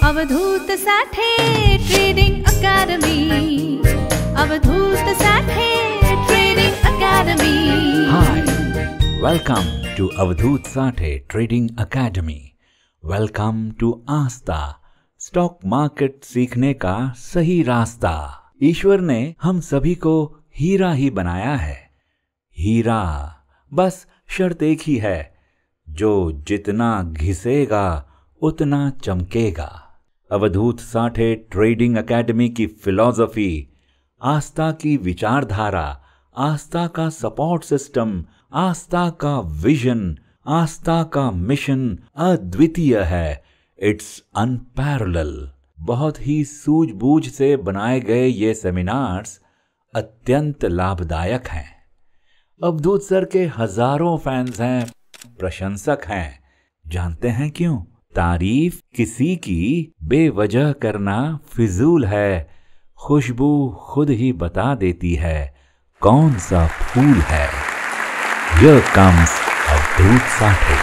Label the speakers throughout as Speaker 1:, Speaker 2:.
Speaker 1: Avadhuta Sathe trading academy, Avdhoot Sathe trading academy.
Speaker 2: Hi, welcome to Avadhut Sathe Trading Academy. Welcome to ASTA, stock market सीखने का सही रास्ता। ईश्वर ने हम सभी को हीरा ही बनाया है। हीरा, बस शर्त एक ही है, जो जितना घिसेगा उतना चमकेगा। अवधूत साठे ट्रेडिंग एकेडमी की फिलॉसफी, आस्था की विचारधारा, आस्था का सपोर्ट सिस्टम, आस्था का विजन, आस्था का मिशन अद्वितीय है। It's unparalleled. बहुत ही सूझबूझ से बनाए गए ये सेमिनार्स अत्यंत लाभदायक हैं। अवधूत सर के हजारों फैंस हैं, प्रशंसक हैं। जानते हैं क्यों? तारीफ किसी की बेवजह करना फिजूल है। खुशबू खुद ही बता देती है कौन सा फूल है। Here comes Avadhut Sathe.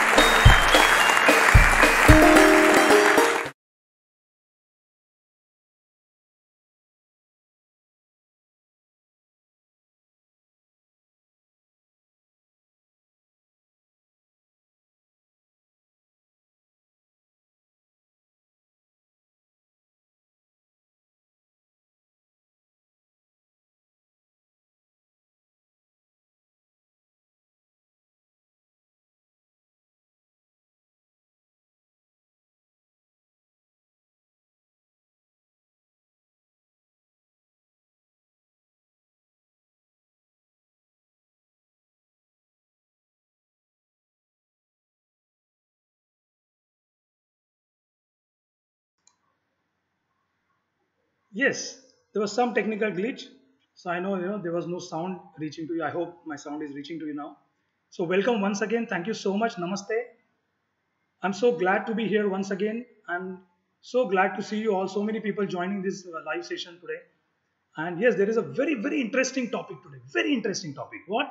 Speaker 3: Yes, there was some technical glitch. So I know, there was no sound reaching to you. I hope my sound is reaching to you now. So welcome once again. Thank you so much. Namaste. I'm so glad to be here once again. I'm so glad to see you all. So many people joining this live session today. And yes, there is a very, very interesting topic today. Very interesting topic. What?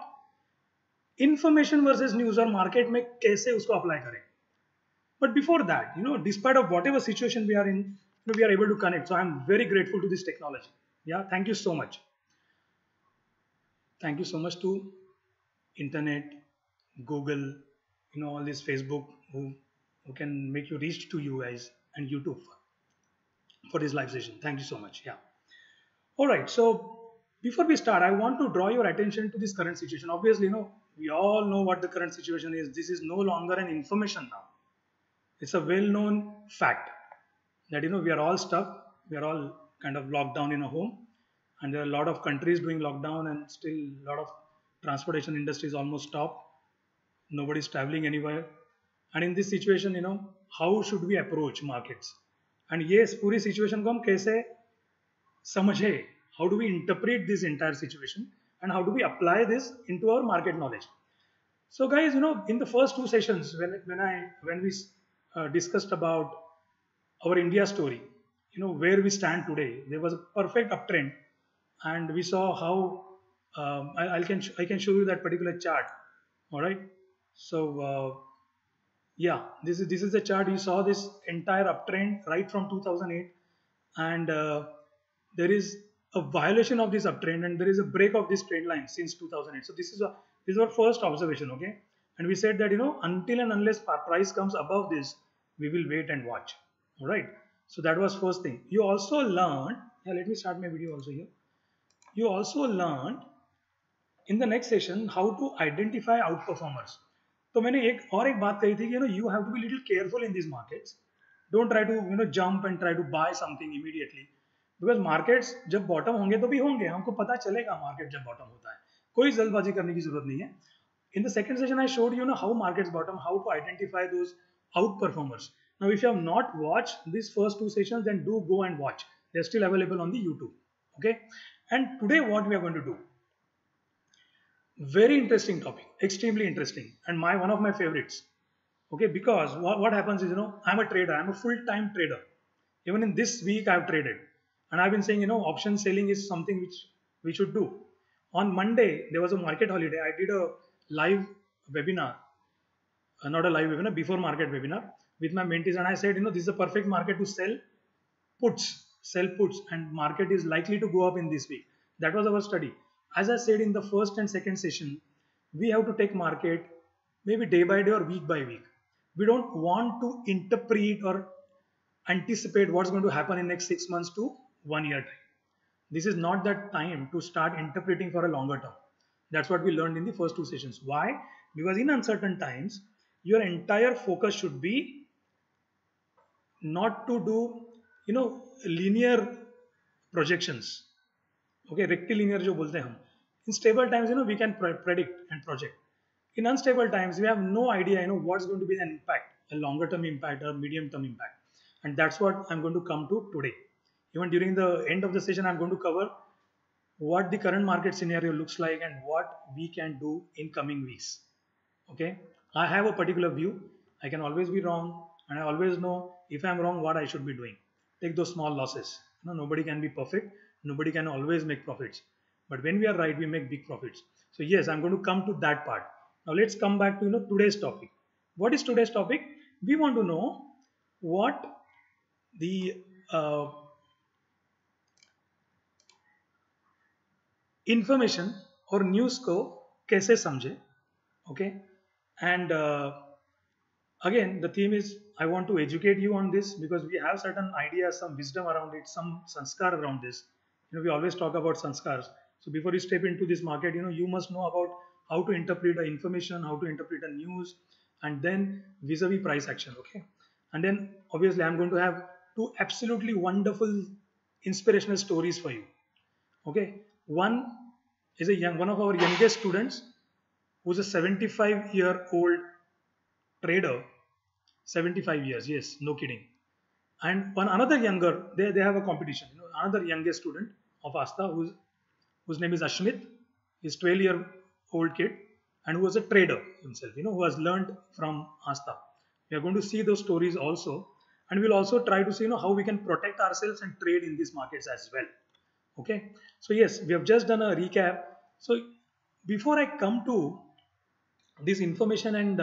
Speaker 3: Information versus news or market में कैसे उसको apply करें. But before that, despite of whatever situation we are in, we are able to connect. So I'm very grateful to this technology. Yeah, thank you so much. Thank you so much to internet, Google, all this Facebook who can make you reach to you guys, and YouTube for this live session. Thank you so much. Yeah. All right. So before we start, I want to draw your attention to this current situation. Obviously, we all know what the current situation is. This is no longer an information now. It's a well-known fact that we are all stuck. We are all kind of locked down in a home, and there are a lot of countries doing lockdown, and still a lot of transportation industry is almost stopped. Nobody's traveling anywhere. And in this situation, how should we approach markets? And yes, पूरी situation को हम कैसे समझे? How do we interpret this entire situation, and how do we apply this into our market knowledge? So guys, in the first two sessions, when we discussed about our India story, where we stand today, there was a perfect uptrend, and we saw how I can show you that particular chart. All right. So yeah, this is the chart. You saw this entire uptrend right from 2008, and there is a violation of this uptrend, and there is a break of this trend line since 2008. So this is our first observation, okay? And we said that until and unless price comes above this, we will wait and watch. All right. So that was first thing. You also learned. Yeah, let me start my video also here. You also learned in the next session how to identify outperformers. तो मैंने एक बात कही थी कि you have to be little careful in these markets. Don't try to jump and try to buy something immediately, because markets जब bottom होंगे तो भी होंगे, हमको पता चलेगा market जब bottom होता है, कोई जल्दबाजी करने की जरूरत नहीं है. In the second session I showed you how markets bottom, how to identify those outperformers. Now if you have not watched these first two sessions, then do go and watch. They're still available on the YouTube. Okay. And today what we are going to do, very interesting topic, extremely interesting, and one of my favorites. Okay, because what happens is, I'm a trader, I'm a full-time trader. Even in this week I've traded, and I've been saying, option selling is something which we should do. On Monday there was a market holiday. I did a live webinar, not a live webinar, before market webinar. with my mentees, and I said, this is a perfect market to sell puts, and market is likely to go up in this week. That was our study. As I said in the first and second session, we have to take market maybe day by day or week by week. We don't want to interpret or anticipate what's going to happen in next 6 months to 1 year time. This is not that time to start interpreting for a longer term. That's what we learned in the first 2 sessions. Why? Because in uncertain times, your entire focus should be not to do, linear projections. Okay, rectilinear जो बोलते हैं हम. In stable times, we can predict and project. In unstable times, we have no idea, what's going to be an impact, a longer term impact or medium term impact. And that's what I'm going to come to today. Even during the end of the session, I'm going to cover what the current market scenario looks like and what we can do in coming weeks. Okay, I have a particular view. I can always be wrong, and I always know if I'm wrong what I should be doing. Take those small losses. Nobody can be perfect. Nobody can always make profits. But when we are right, we make big profits. So yes, I'm going to come to that part. Now let's come back to today's topic. What is today's topic? We want to know what the information और news को कैसे समझे. Okay, and again the theme is I want to educate you on this because we have certain ideas, some wisdom around it, some sanskar around this. We always talk about sanskars. So before you step into this market, you must know about how to interpret the information, how to interpret the news, and then vis-a-vis price action. Okay, and then obviously I'm going to have 2 absolutely wonderful inspirational stories for you. Okay, one is one of our youngest students who's a 75-year-old trader. 75 years, yes, no kidding. And one another younger, they have a competition. Another youngest student of ASTA whose name is Ashmit. He's 12-year-old kid and who was a trader himself. Who has learned from ASTA. We are going to see those stories also, and we'll also try to see how we can protect ourselves and trade in these markets as well. Okay, so yes, we have just done a recap. So before I come to this information and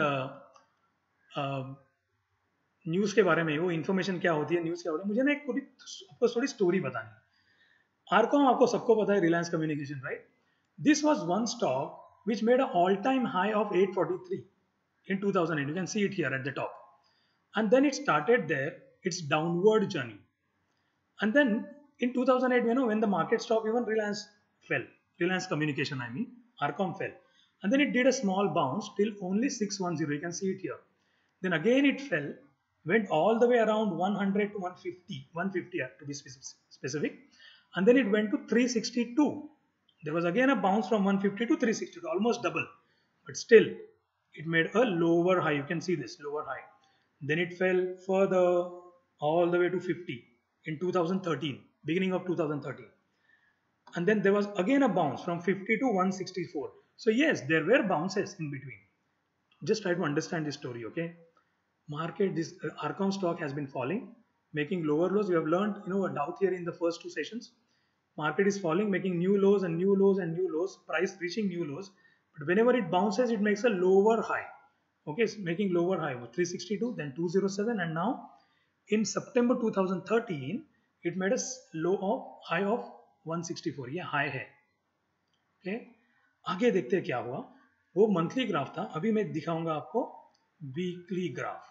Speaker 3: news के बारे में, वो information क्या होती है, news क्या होती है, मुझे ना आपको थोड़ी स्टोरी बतानी है. आरकॉम आपको सबको पता है, Reliance communication, right? This was one stock which made an all-time high of 843 in 2008. You can see it here at the top. And then it started there its downward journey. And then in 2008, when the market stopped, even Reliance fell. Reliance Communication, Arcom fell. And then it did a small bounce till only 610. You can see it here. Then again it fell, went all the way around 100 to 150 to be specific. And then it went to 362. There was again a bounce from 150 to 362, almost double. But still, it made a lower high. You can see this lower high. Then it fell further all the way to 50 in 2013, beginning of 2013. And then there was again a bounce from 50 to 164. So yes, there were bounces in between. Just try to understand this story, okay? Market, this Arcom stock has been falling, making lower lows. We have learned, a Dow theory in the first 2 sessions. Market is falling, making new lows and new lows and new lows, price reaching new lows. But whenever it bounces, it makes a lower high. Okay, it's making lower high, 362, then 207, and now in September 2013, it made a high of 164. ये high है. Okay, आगे देखते हैं क्या हुआ. वो monthly graph था. अभी मैं दिखाऊंगा आपको वीकली ग्राफ.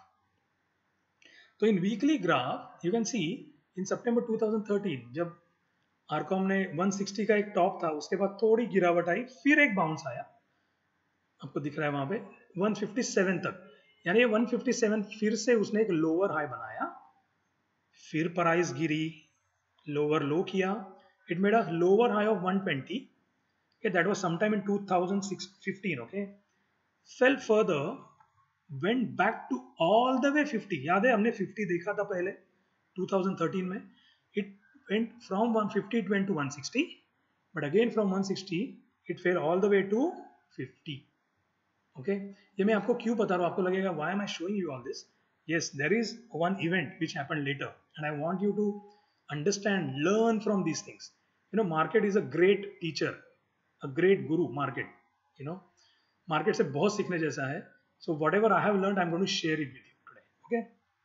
Speaker 3: तो in weekly graph you can see in September 2013 जब आरकॉम ने 160 का एक टॉप था, उसके बाद थोड़ी गिरावट आई, फिर एक बाउंस आया, आपको दिख रहा है वहां पे 157 तक. यानी ये 157 फिर से उसने एक लोअर हाई बनाया, फिर प्राइस गिरी, लोअर लो किया, it made a lower high of 120. Okay, that was sometime in 2015. Okay, fell further, went back to all the way 50. याद है हमने 50 देखा था पहले 2013 में. It went from 150, it went to 160, but again from 160 it fell all the way to 50. Okay, ये मैं आपको क्यों बता रहा हूँ, आपको लगेगा why am I showing you all this? Yes, there is one event which happened later, and I want you to understand, learn from these things. Market is a great teacher, a great guru. Market, market से बहुत सीखने जैसा है. So whatever I have learned, I'm going to share it with you today. Okay,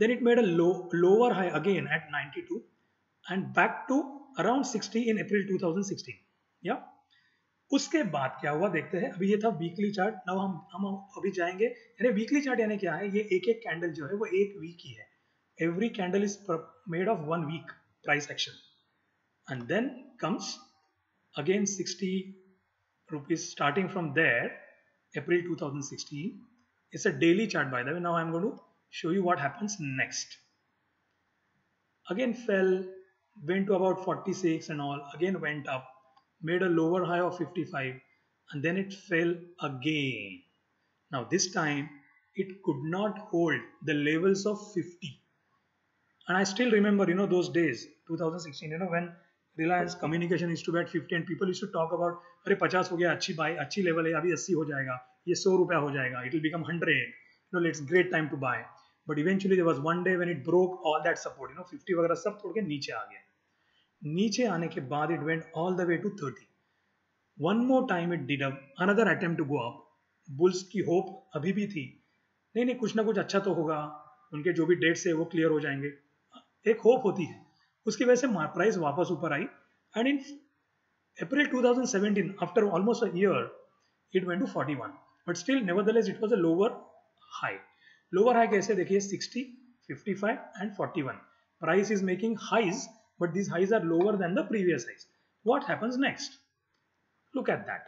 Speaker 3: then it made a lower high again at 92 and back to around 60 in April 2016. Yeah. उसके बाद क्या हुआ देखते हैं. अभी ये था वीकली चार्ट. नाउ हम अभी जाएंगे. यानी वीकली चार्ट यानी क्या है, ये एक एक कैंडल जो है वो एक वीक की है. Every candle is made of 1 week price action and then comes again 60 rupees starting from there, April 2016. It's a daily chart, by the way. Now I'm going to show you what happens next. Again fell, went to about 46 and all, again went up, made a lower high of 55 and then it fell again. Now this time it could not hold the levels of 50. And I still remember, those days, 2016, when Reliance Communication used to be at 50 and people used to talk about, अरे 50 हो गया, अच्छी buy, अच्छी level है, अभी 80 हो जाएगा, ये 100 रुपया हो जाएगा, it will become 100. It's great time to buy. But eventually there was one day when it broke all that support. 50 वगैरह सब तोड़ के नीचे आ गया. नीचे आने के बाद it went all the way to 30. One more time it did another attempt to go up. Bulls की hope अभी भी थी. नहीं कुछ ना कुछ अच्छा तो होगा, उनके जो भी डेट्स है वो क्लियर हो जाएंगे, एक होप होती है. उसकी वजह से प्राइस वापस ऊपर आई and in April 2017 after almost a year it went to 41 but still nevertheless it was a lower high. Lower high कैसे देखिए 60, 55 and 41. Price is making highs but these highs are lower than the previous highs. What happens next? Look at that.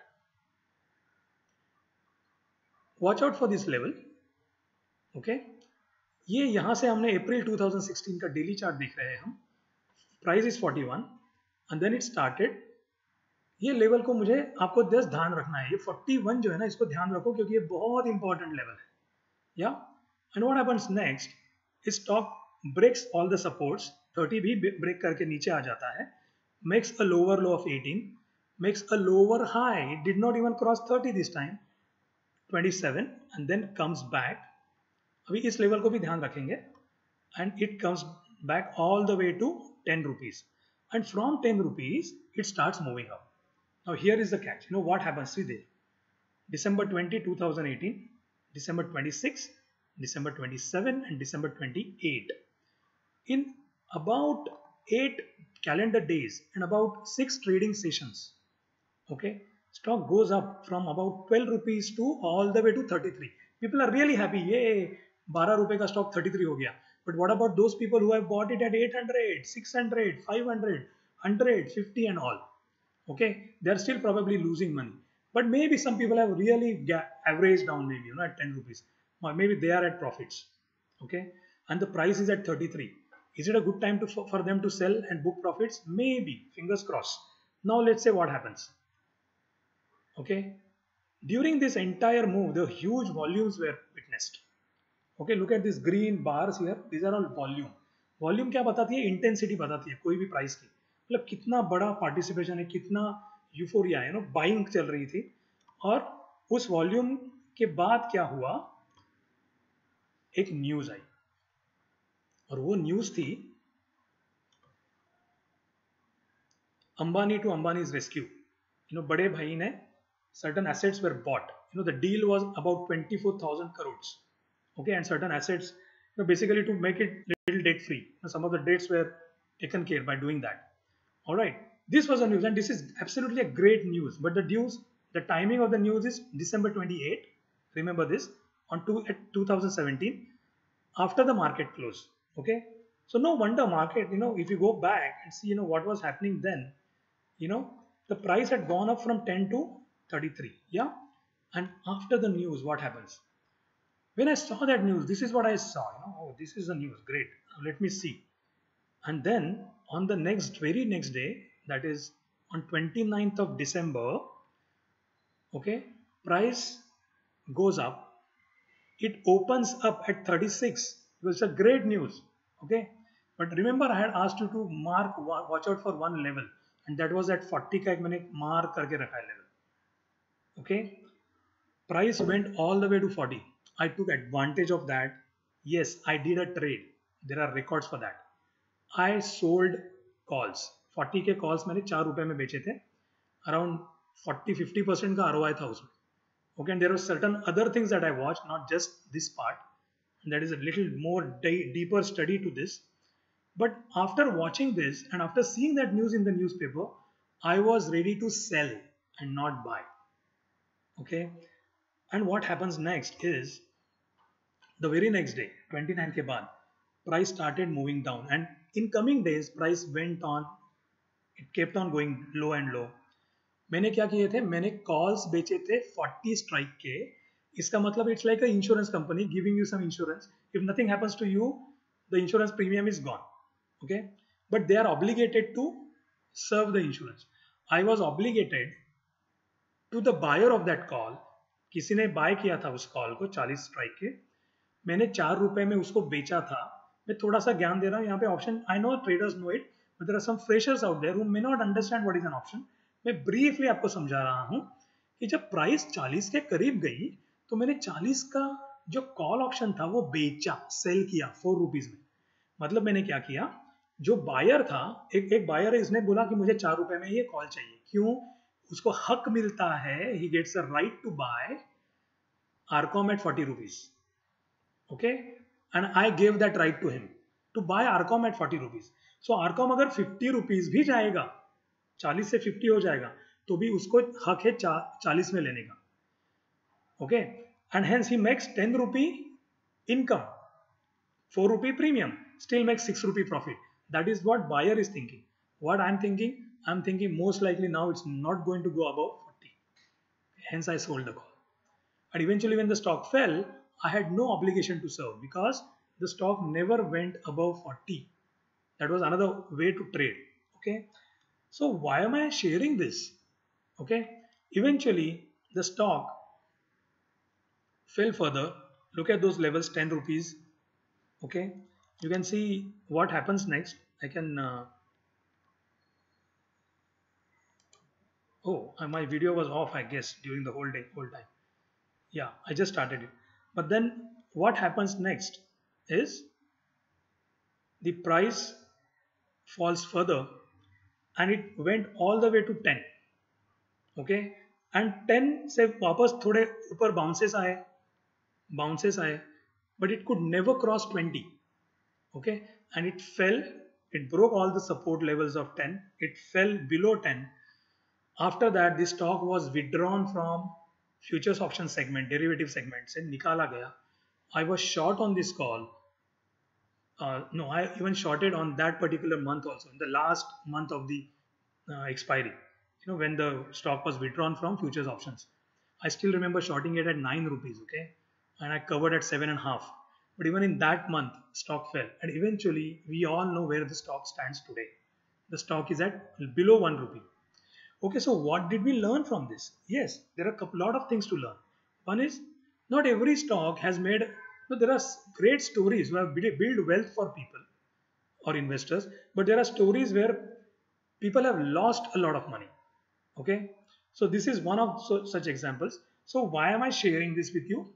Speaker 3: Watch out for this level. Okay. ये यहां से हमने अप्रैल 2016 का daily chart देख रहे हैं हम. Price is 41 and then it started. ये लेवल को मुझे आपको जस्ट ध्यान रखना है. ये 41 जो है ना, इसको ध्यान रखो क्योंकि ये बहुत इंपॉर्टेंट लेवल है. या and what happens next, stock breaks all the supports. 30 भी ब्रेक करके नीचे आ जाता है. Makes a lower low of 18, makes a lower high. It did not even cross 30 this time, 27 and then comes back. अभी इस लेवल को भी ध्यान रखेंगे and it comes back all the way to 10 rupees and from 10 rupees it starts moving up. Now here is the catch. What happens? See there, December 20, 2018, December 26, December 27 and December 28. In about 8 calendar days and about 6 trading sessions, okay, stock goes up from about 12 rupees to all the way to 33. People are really happy. Yay, 12 रुपए का stock 33 हो गया. But what about those people who have bought it at 800, 600, 500, 100, 50 and all? Okay, they are still probably losing money. But maybe some people have really averaged down maybe, at 10 rupees. Or maybe they are at profits. Okay, and the price is at 33. Is it a good time for them to sell and book profits? Maybe, fingers crossed. Now let's say what happens. Okay, during this entire move, the huge volumes were witnessed. Okay, look at these green bars here. These are all volume. Volume क्या बताती है? Intensity बताती है कोई भी price की. मतलब कितना बड़ा पार्टिसिपेशन है, कितना यूफोरिया है, बाइंग चल रही थी. और उस वॉल्यूम के बाद क्या हुआ, एक न्यूज आई और वो न्यूज थी अंबानी टू अंबानीज रेस्क्यू. बड़े भाई ने certain assets were bought. The deal was about 24,000 crores. Okay, and certain assets, basically to make it little debt free. Some of the debts were taken care by doing that. All right, this was a news, and this is absolutely a great news. But the timing of the news is December 28. Remember this, at 2017, after the market close. Okay, so no wonder market. If you go back and see, what was happening then. The price had gone up from 10 to 33. Yeah, and after the news, what happens? When I saw that news, this is what I saw. Oh, this is the news. Great. Now let me see. And then on the very next day, that is on 29th of December, okay, price goes up. It opens up at 36. It was a great news. Okay. But remember, I had asked you to watch out for one level, and that was at 40 का एक मैंने mark करके रखा है level. Okay. Price went all the way to 40. I took advantage of that. Yes, I did a trade. There are records for that. I sold calls. 40 के calls मैंने 4 रुपए में बेचे थे. Around 40-50% का ROI था उसमें. Okay, and there were certain other things that I watched, not just this part. That is a little more deeper study to this. But after watching this and after seeing that news in the newspaper, I was ready to sell and not buy. Okay. And what happens next is the very next day, 29 ke baad, price started moving down, and in coming days, price went on, it kept on going low and low. मैंने क्या किए थे, मैंने calls बेचे थे 40 strike के. इसका मतलब it's like a insurance company giving you some insurance. If nothing happens to you, the insurance premium is gone. Okay, but they are obligated to serve the insurance. I was obligated to the buyer of that call. किसी ने bye किया था उस call को 40 strike के, मैंने 4 रुपए में उसको बेचा था. मैं थोड़ा सा ज्ञान दे रहा हूँ यहाँ पे. Option, I know traders know it, but there are some freshers out there who may not understand what is an option. मैं ब्रीफली आपको समझा रहा हूँ कि जब प्राइस 40 के करीब गई तो मैंने 40 का जो कॉल ऑप्शन था वो बेचा, सेल किया 4 रुपीज में. मतलब मैंने क्या किया, जो बायर था, एक बायर है, इसने बोला कि मुझे 4 रुपए में ये कॉल चाहिए. क्यों? उसको हक मिलता है, he gets a right to buy RCom at 40 rupees. Okay, and I gave that right to him to buy RCom at 40 rupees. So RCom अगर 50 रुपीज भी जाएगा, 40 से 50 हो जाएगा, तो भी उसको हक है 40 में लेने का. Okay, and hence he makes 10 rupee income, 4 rupee premium, still makes 6 rupee profit. That is what buyer is thinking. What I am thinking most likely now it's not going to go above 40. Hence I sold the call. And eventually when the stock fell, I had no obligation to serve because the stock never went above 40. That was another way to trade. Okay, so why am I sharing this? Okay, eventually the stock fell further. Look at those levels, 10 rupees. Okay, you can see what happens next. I can my video was off, I guess, during the whole time. Yeah, I just started it. But then what happens next is the price falls further and it went all the way to 10. Okay, and 10 से वापस थोड़े ऊपर bounces आए, but it could never cross 20. Okay, and it fell, it broke all the support levels of 10, it fell below 10. After that the stock was withdrawn from futures option segment, derivative segment से निकाला गया. I was short on this call. No, I even shorted on that particular month also, in the last month of the expiry. You know, when the stock was withdrawn from futures options. I still remember shorting it at 9 rupees, okay? And I covered at 7.5. But even in that month, stock fell. And eventually, we all know where the stock stands today. The stock is at below 1 rupee. Okay, so what did we learn from this? Yes, there are a lot of things to learn. One is, not every stock has made, there are great stories who have built wealth for people or investors, but there are stories where people have lost a lot of money. Okay, so this is one of such examples. So why am I sharing this with you?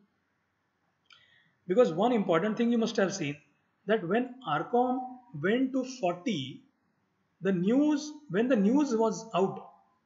Speaker 3: Because one important thing you must have seen, that when Arcom went to 40, when the news was out,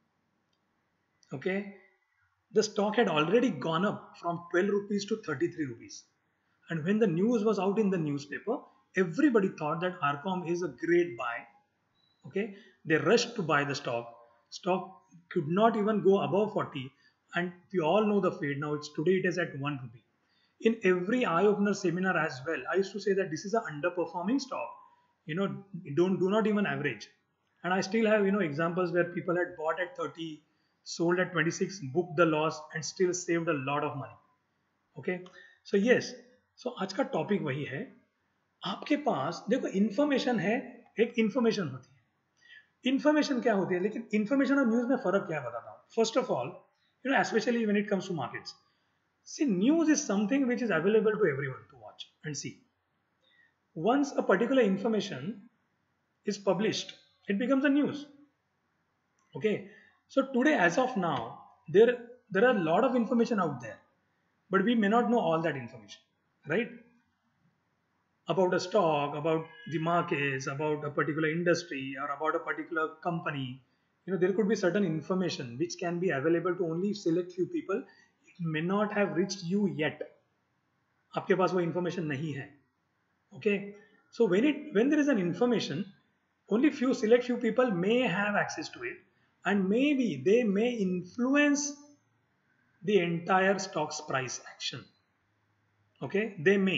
Speaker 3: okay, the stock had already gone up from 12 rupees to 33 rupees. And when the news was out in the newspaper, everybody thought that Arcom is a great buy. Okay, they rushed to buy the stock. Stock could not even go above 40, and we all know the fate. Now today it is at 1 rupee. In every eye-opener seminar as well, I used to say that this is an underperforming stock. You know, do not even average. And I still have, you know, examples where people had bought at 30, sold at 26, booked the loss, and still saved a lot of money. Okay, so yes, so आज का topic वही है. आपके पास देखो information है, एक information होती है. इन्फॉर्मेशन क्या होती है, लेकिन इन्फॉर्मेशन और न्यूज में फर्क क्या है बताता हूँ. First of all, you know, especially when it comes to markets, see, news is something which is available to everyone to watch and see. Once a particular information is published, it becomes a news. Okay, so today, as of now, there are a lot of information out there, but we may not know all that information, right? About a stock, about the markets, about a particular industry, or about a particular company. You know, there could be certain information which can be available to only select few people. It may not have reached you yet. आपके पास वो information नहीं है. Okay, so when there is an information, only select few people may have access to it, and maybe they may influence the entire stock's price action. Okay, they may.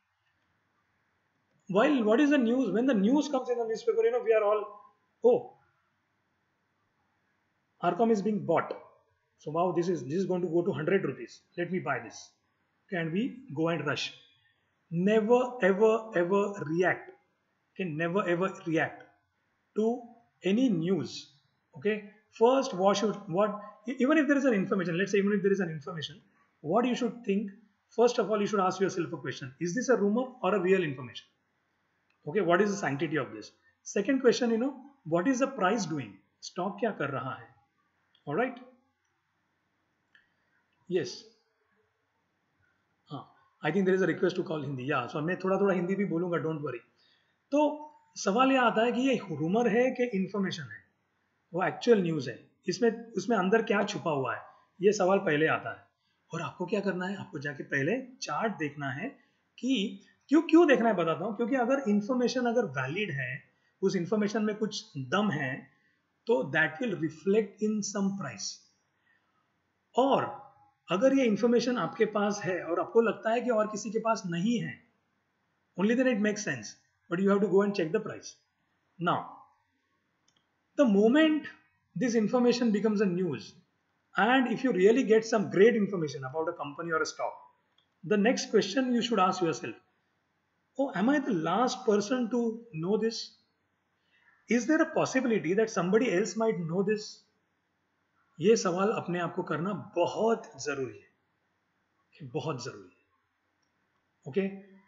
Speaker 3: While what is the news? When the news comes in the newspaper, we are all, oh, Arcom is being bought. So wow, this is going to go to 100 rupees. Let me buy this. Okay, and we go and rush. Never ever react. Okay, never ever react to any news. Okay, first even if there is an information, let's say even if there is an information, what you should think, first of all you should ask yourself a question: is this a rumor or a real information? Okay, what is the sanctity of this? Second question, what is the price doing? Stock क्या कर रहा है? All right, yes. हाँ, I think there is a request to call Hindi. Yeah, so मैं थोड़ा हिंदी भी बोलूंगा, don't worry. तो सवाल यह आता है कि ये रूमर है कि इंफॉर्मेशन है, वो एक्चुअल न्यूज है, उसमें अंदर क्या छुपा हुआ है, ये सवाल पहले आता है. और आपको क्या करना है, आपको जाके पहले चार्ट देखना है कि क्यों देखना है, बताता हूं. क्योंकि अगर इंफॉर्मेशन अगर वैलिड है, उस इंफॉर्मेशन में कुछ दम है, तो that will reflect in some price. और अगर ये इंफॉर्मेशन आपके पास है और आपको लगता है कि और किसी के पास नहीं है, only then it makes sense, but you have to go and check the price. Now, the moment this information becomes a news, and if you really get some great information about a company or a stock, the next question you should ask yourself, oh, am I the last person to know this? Is there a possibility that somebody else might know this? ये सवाल अपने आप को करना बहुत जरूरी है, बहुत जरूरी है. ओके,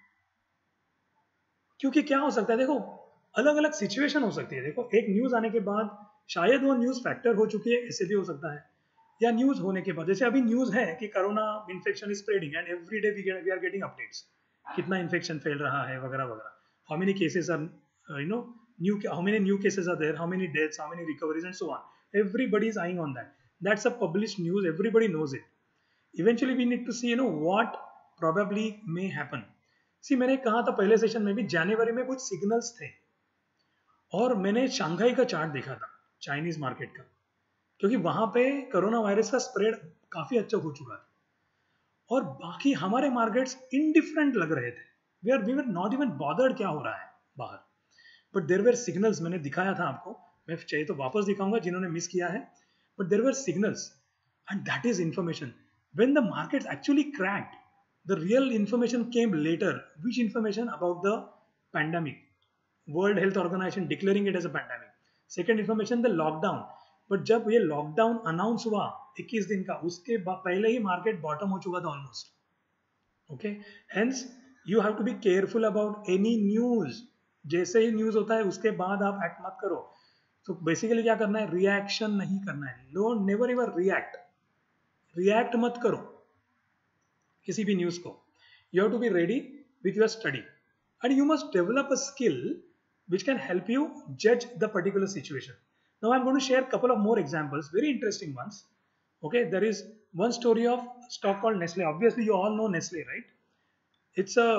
Speaker 3: क्योंकि क्या हो सकता है, देखो अलग अलग सिचुएशन हो सकती है. देखो एक न्यूज आने के बाद शायद वो न्यूज फैक्टर हो चुकी है, ऐसे भी हो सकता है. या न्यूज होने के बाद, जैसे अभी न्यूज है कि corona infection is spreading and every day we are getting updates, कितना इन्फेक्शन फैल रहा है वगैरह वगैरह, how many cases are how many new cases are there, how many deaths, how many recoveries and so on. Everybody is eyeing on that. That's a published news. Everybody knows it. Eventually, we need to see, what probably may happen. See, मैंने कहा था पहले session में भी, जनवरी में कुछ signals थे, और मैंने शंघाई का चार्ट देखा था, चाइनीज मार्केट का, क्योंकि वहां पे कोरोना वायरस का स्प्रेड काफी अच्छा हो चुका था, और बाकी हमारे मार्केट्स इनडिफरेंट लग रहे थे. We were not even bothered क्या हो रहा है बाहर, बट देयर वर सिग्नल्स. मैंने दिखाया था आपको, मैं चाहिए तो वापस दिखाऊंगा जिन्होंने मिस किया है. But there were signals, and that is information. When the markets actually cracked, the real information came later. Which information? About the pandemic, World Health Organization declaring it as a pandemic. Second information, the lockdown. But जब ये lockdown announce हुआ 21 दिन का, उसके पहले ही market bottom हो चुका था almost. Okay, hence you have to be careful about any news. जैसे ही न्यूज होता है उसके बाद आप एक्ट मत करो. तो बेसिकली क्या करना है, रिएक्शन नहीं करना है. नो, नेवर एवर रिएक्ट मत करो किसी भी न्यूज को. You have to be ready with your study, and you must develop a skill which can help you judge the particular situation. Now I'm going to share a couple of more examples, very interesting ones. Okay, there is one story of stock called Nestle. Obviously you all know Nestle, right? It's a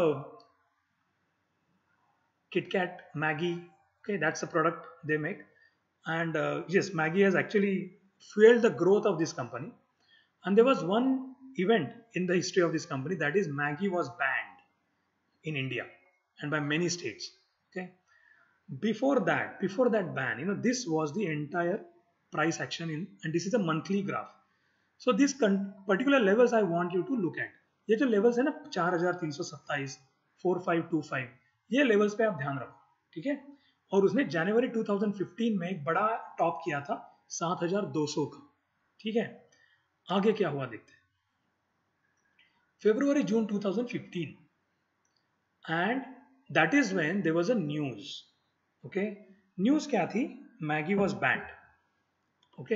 Speaker 3: Kit Kat, Maggie. Okay, that's a product they make. And yes, Maggie has actually fueled the growth of this company. And there was one event in the history of this company, that is Maggie was banned in India and by many states. Okay, before that ban, this was the entire price action and this is a monthly graph. So these particular levels I want you to look at. ये जो levels है ना, 4327, 4525, ये levels पे आप ध्यान रखो, ठीक है. और उसने जनवरी 2015 में एक बड़ा टॉप किया था 7200 का, ठीक है. आगे क्या हुआ देखते हैं. February June 2015, and that is when there was a news. Okay, news क्या थी, Maggie was banned. Okay,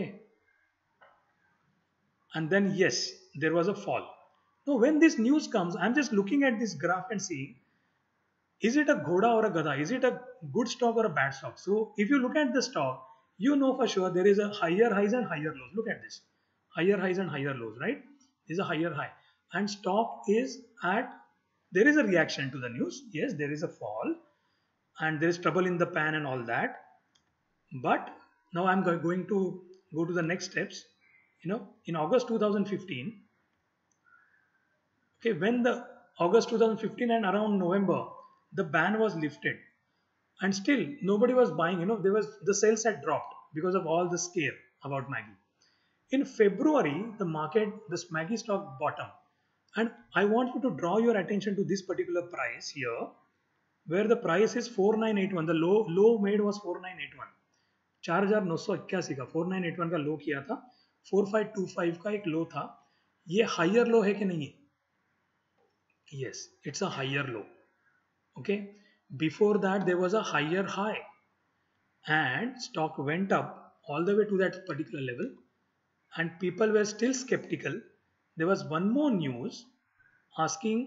Speaker 3: and then yes, there was a fall. Now when this news comes, I'm just looking at this graph and seeing, is it a ghoda or a gada? Is it a good stock or a bad stock? So if you look at the stock, you know for sure there is a higher highs and higher lows. Look at this, higher highs and higher lows, right? This is a higher high, and stock is at there is a reaction to the news. Yes, there is a fall and there is trouble in the pan and all that. But now I'm going to go to the next steps. In August 2015, okay, when the August 2015 and around November, the ban was lifted, and still nobody was buying. The sales had dropped because of all the scare about Maggie. In February, this Maggie stock bottom, and I want you to draw your attention to this particular price here, where the price is 4981. The low made was 4981. 4981 का 4981 का लो किया था, 4525 का एक लो था. ये higher low है कि नहीं? Yes, it's a higher low. Okay, before that there was a higher high, and stock went up all the way to that particular level, and people were still skeptical. There was one more news asking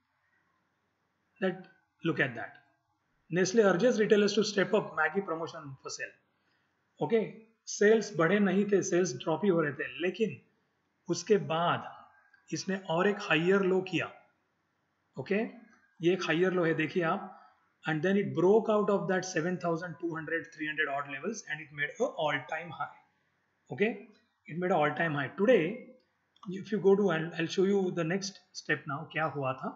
Speaker 3: that, look at that, Nestle urges retailers to step up Maggie promotion for sale. Okay, sales बढ़े नहीं थे, sales drop ही हो रहे थे, लेकिन उसके बाद इसने और एक हायर लो किया. ओके, ये एक हायर लो है, देखिए आप. And then it broke out of that 7,200, 300 odd levels, and it made a all-time high. Okay, it made an all-time high. Today, if you go to, and I'll show you the next step now, क्या हुआ था.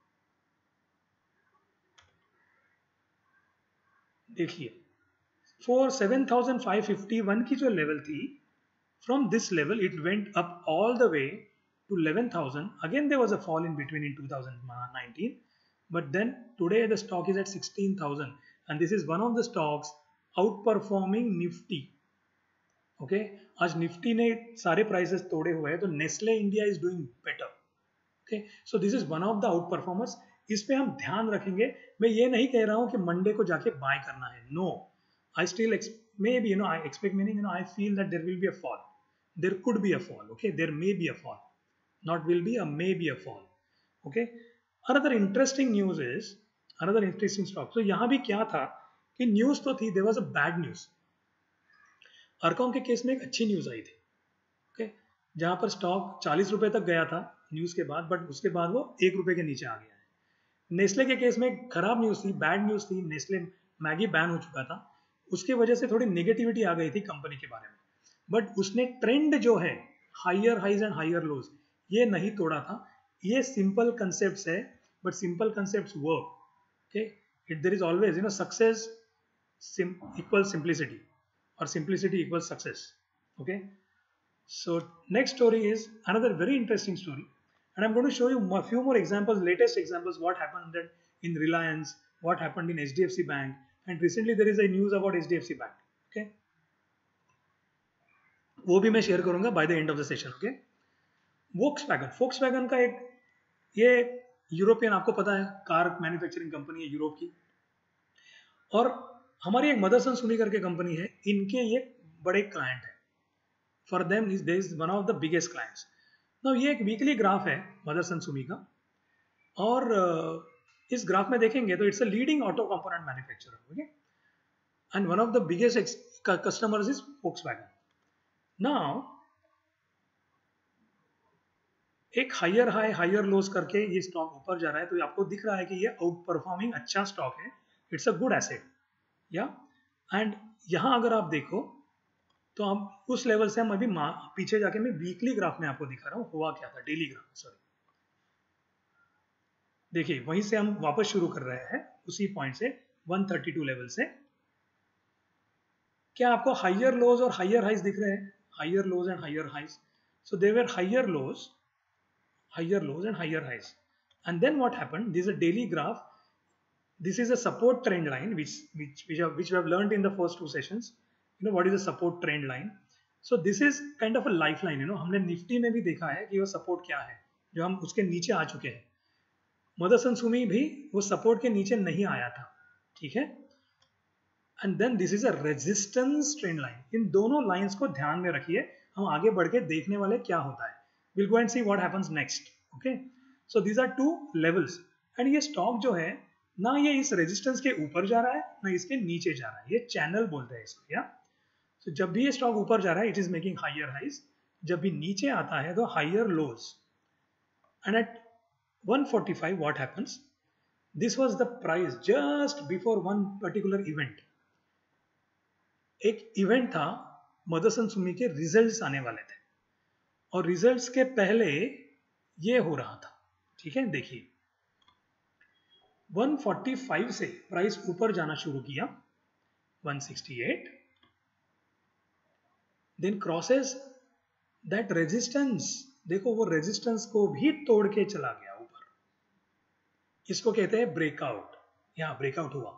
Speaker 3: देखिए, for 7,551 की जो level थी, from this level it went up all the way to 11,000. Again there was a fall in between in 2019, but then today the stock is at 16,000, and this is one of the stocks outperforming Nifty. Okay, आज Nifty ने सारे prices तोड़े हुए हैं, तो Nestle India is doing better. Okay, so this is one of the outperformers. इस पे हम ध्यान रखेंगे. मैं ये नहीं कह रहा हूँ कि मंडे को जाके बाय करना है. No, I still maybe I expect, meaning I feel that there will be a fall. There could be a fall. Okay, there may be a fall. Not will be, a may be a fall. Okay. Another interesting news is, another interesting stock. So यहाँ भी क्या था कि news तो थी, there was a bad news. अर्कॉम के case में एक अच्छी न्यूज आई थी. ओके, जहां पर स्टॉक 40 रुपए तक गया था न्यूज के बाद, बट उसके बाद वो 1 रुपए के नीचे आ गया है. नेस्ले के केस में खराब न्यूज थी, बैड न्यूज थी. नेस्ले मैगी बैन हो चुका था, उसकी वजह से थोड़ी नेगेटिविटी आ गई थी कंपनी के बारे में, बट उसने ट्रेंड जो है higher highs and higher lows, ये नहीं तोड़ा था. ये सिंपल कंसेप्ट है, but simple concept work. Okay, there is always success equal simplicity, or simplicity equals success. Okay, so next story is another very interesting story, and I'm going to show you a few more examples, latest examples, what happened in Reliance, what happened in HDFC Bank, and recently there is a news about HDFC Bank. Okay, वो भी मैं share करूंगा by the end of the session. Okay, Volkswagen का एक, ये European, आपको पता है, कार मैन्युफैक्चरिंग कंपनी है यूरोप की, और हमारी एक मदरसन सुमी करके कंपनी है, इनके ये बड़े क्लाइंट है. For them this is one of the biggest clients. Now ये एक वीकली ग्राफ है मदरसन सुमी का, और इस ग्राफ में देखेंगे तो it's a leading auto component manufacturer. Okay, and one of the biggest customers is Volkswagen. Now एक हायर हाई हायर लोज करके ये स्टॉक ऊपर जा रहा है, तो आपको दिख रहा है कि ये आउट परफॉर्मिंग अच्छा स्टॉक है. It's a good asset. या एंड यहां अगर आप देखो तो हम उस लेवल से, हम अभी पीछे जाके मैं वीकली ग्राफ में आपको दिखा रहा हूं हुआ क्या था, डेली ग्राफ, सॉरी. देखिए, वहीं से हम वापस शुरू कर रहे हैं, उसी पॉइंट से 132 लेवल से. क्या आपको हायर लोज और हायर हाइज दिख रहे हैं? Higher lows and higher highs. So there were higher lows and higher highs, and then what happened, this is a daily graph. This is a support trend line which we have learned in the first two sessions. What is a support trend line? So this is kind of a lifeline. हमने निफ्टी में भी देखा है कि वो support क्या है, जो हम उसके नीचे आ चुके हैं. मदरसन सुमी भी वो सपोर्ट के नीचे नहीं आया था. ठीक है, and then this is a resistance trend line. इन दोनों लाइंस को ध्यान में रखिए, हम आगे बढ़ के देखने वाले क्या होता है. Will go and see what happens next. Okay, so these are two levels, and ये स्टॉक जो है ना, ये इस रेजिस्टेंस के ऊपर जा रहा है ना इसके नीचे जा रहा है. ये चैनल बोलते हैं इसको. या तो जब भी ये स्टॉक ऊपर जा रहा है, it is making higher highs. जब भी नीचे आता है तो higher lows. And at 145, what happens? This was the price just before one particular event. एक इवेंट था, मदरसन सुमी के रिजल्ट्स आने वाले थे और रिजल्ट्स के पहले ये हो रहा था. ठीक है, देखिए 145 से प्राइस ऊपर जाना शुरू किया, 168, देन क्रॉसेस दैट रेजिस्टेंस. देखो वो रेजिस्टेंस को भी तोड़ के चला गया ऊपर. इसको कहते हैं ब्रेकआउट. यहां ब्रेकआउट हुआ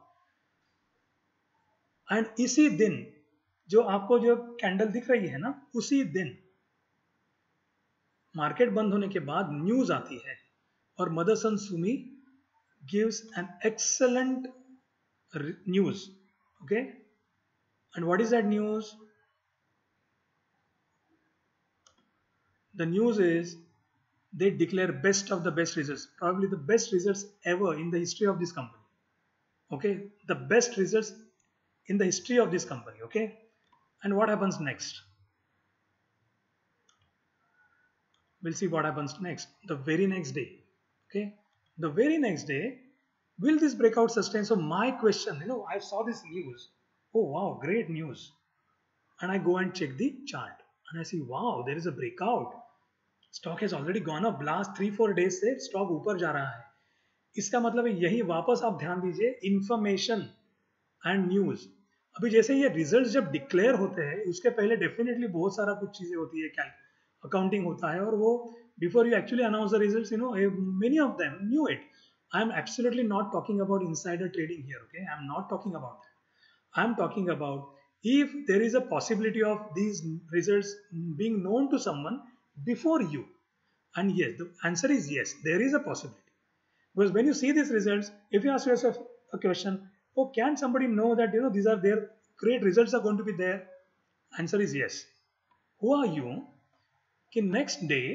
Speaker 3: एंड इसी दिन जो आपको जो कैंडल दिख रही है ना, उसी दिन मार्केट बंद होने के बाद न्यूज आती है और Motherson Sumi gives an excellent news. Okay, and what is that news? The news is they declare best of the best results, probably the best results ever in the history of this company. Okay, the best results in the history of this company. Okay, and what happens next? We'll see what happens next. The very next day. Okay, the very next day, will this breakout sustain? So my question, I saw this news. Oh wow, great news. And I go and check the chart and I see, wow, there is a breakout. Stock has already gone up. Last 3-4 days से stock ऊपर जा रहा है. इसका मतलब है यही, वापस आप ध्यान दीजिए, इंफॉर्मेशन एंड न्यूज. अभी जैसे ये रिजल्ट्स जब डिक्लेयर होते हैं उसके पहले डेफिनेटली बहुत सारा कुछ चीजें होती है, अकाउंटिंग होता है, और वो before you actually announce the results, many of them knew it. I am absolutely not talking about insider trading here. Okay, I am not talking about that. I am talking about if there is a possibility of these results being known to someone before you. And yes, the answer is yes, there is a possibility. Because when you see these results, if you ask yourself a question, oh, can somebody know that these are their great results are going to be there? Answer is yes. Who are you कि next day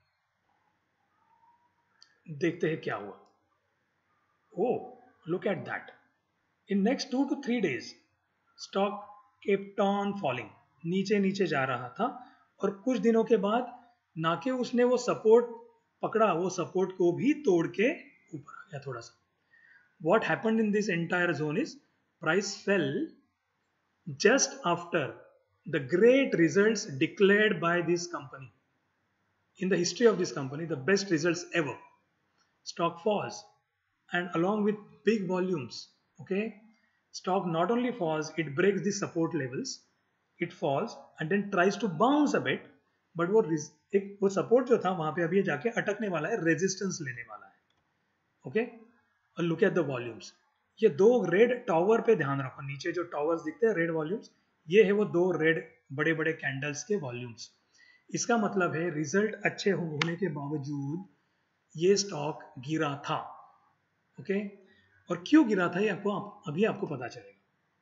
Speaker 3: देखते हैं क्या हुआ. Oh, look at that. In next 2 to 3 days, stock kept on falling. नीचे नीचे जा रहा था और कुछ दिनों के बाद ना कि उसने वो सपोर्ट पकड़ा, वो सपोर्ट को भी तोड़ के ऊपर आ गया थोड़ा सा. What happened in this entire zone is price fell just after the great results declared by this company. In the history of this company, the best results ever. Stock falls and along with big volumes. Okay, stock not only falls, it breaks the support levels, it falls and then tries to bounce a bit, but वो support जो था वहां पे अभी जाके अटकने वाला है, resistance लेने वाला है. ओके, और लुक एट द वॉल्यूम्स. ये 2 रेड टावर पे ध्यान रखो, नीचे जो टावर्स दिखते हैं रेड वॉल्यूम्स, ये है वो 2 रेड बड़े बड़े कैंडल्स के वॉल्यूम्स. इसका मतलब है रिजल्ट अच्छे होने के बावजूद ये स्टॉक गिरा था. ओके, और क्यों गिरा था ये अभी आपको पता चलेगा.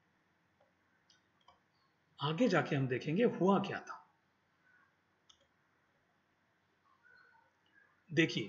Speaker 3: आगे जाके हम देखेंगे हुआ क्या था. देखिए,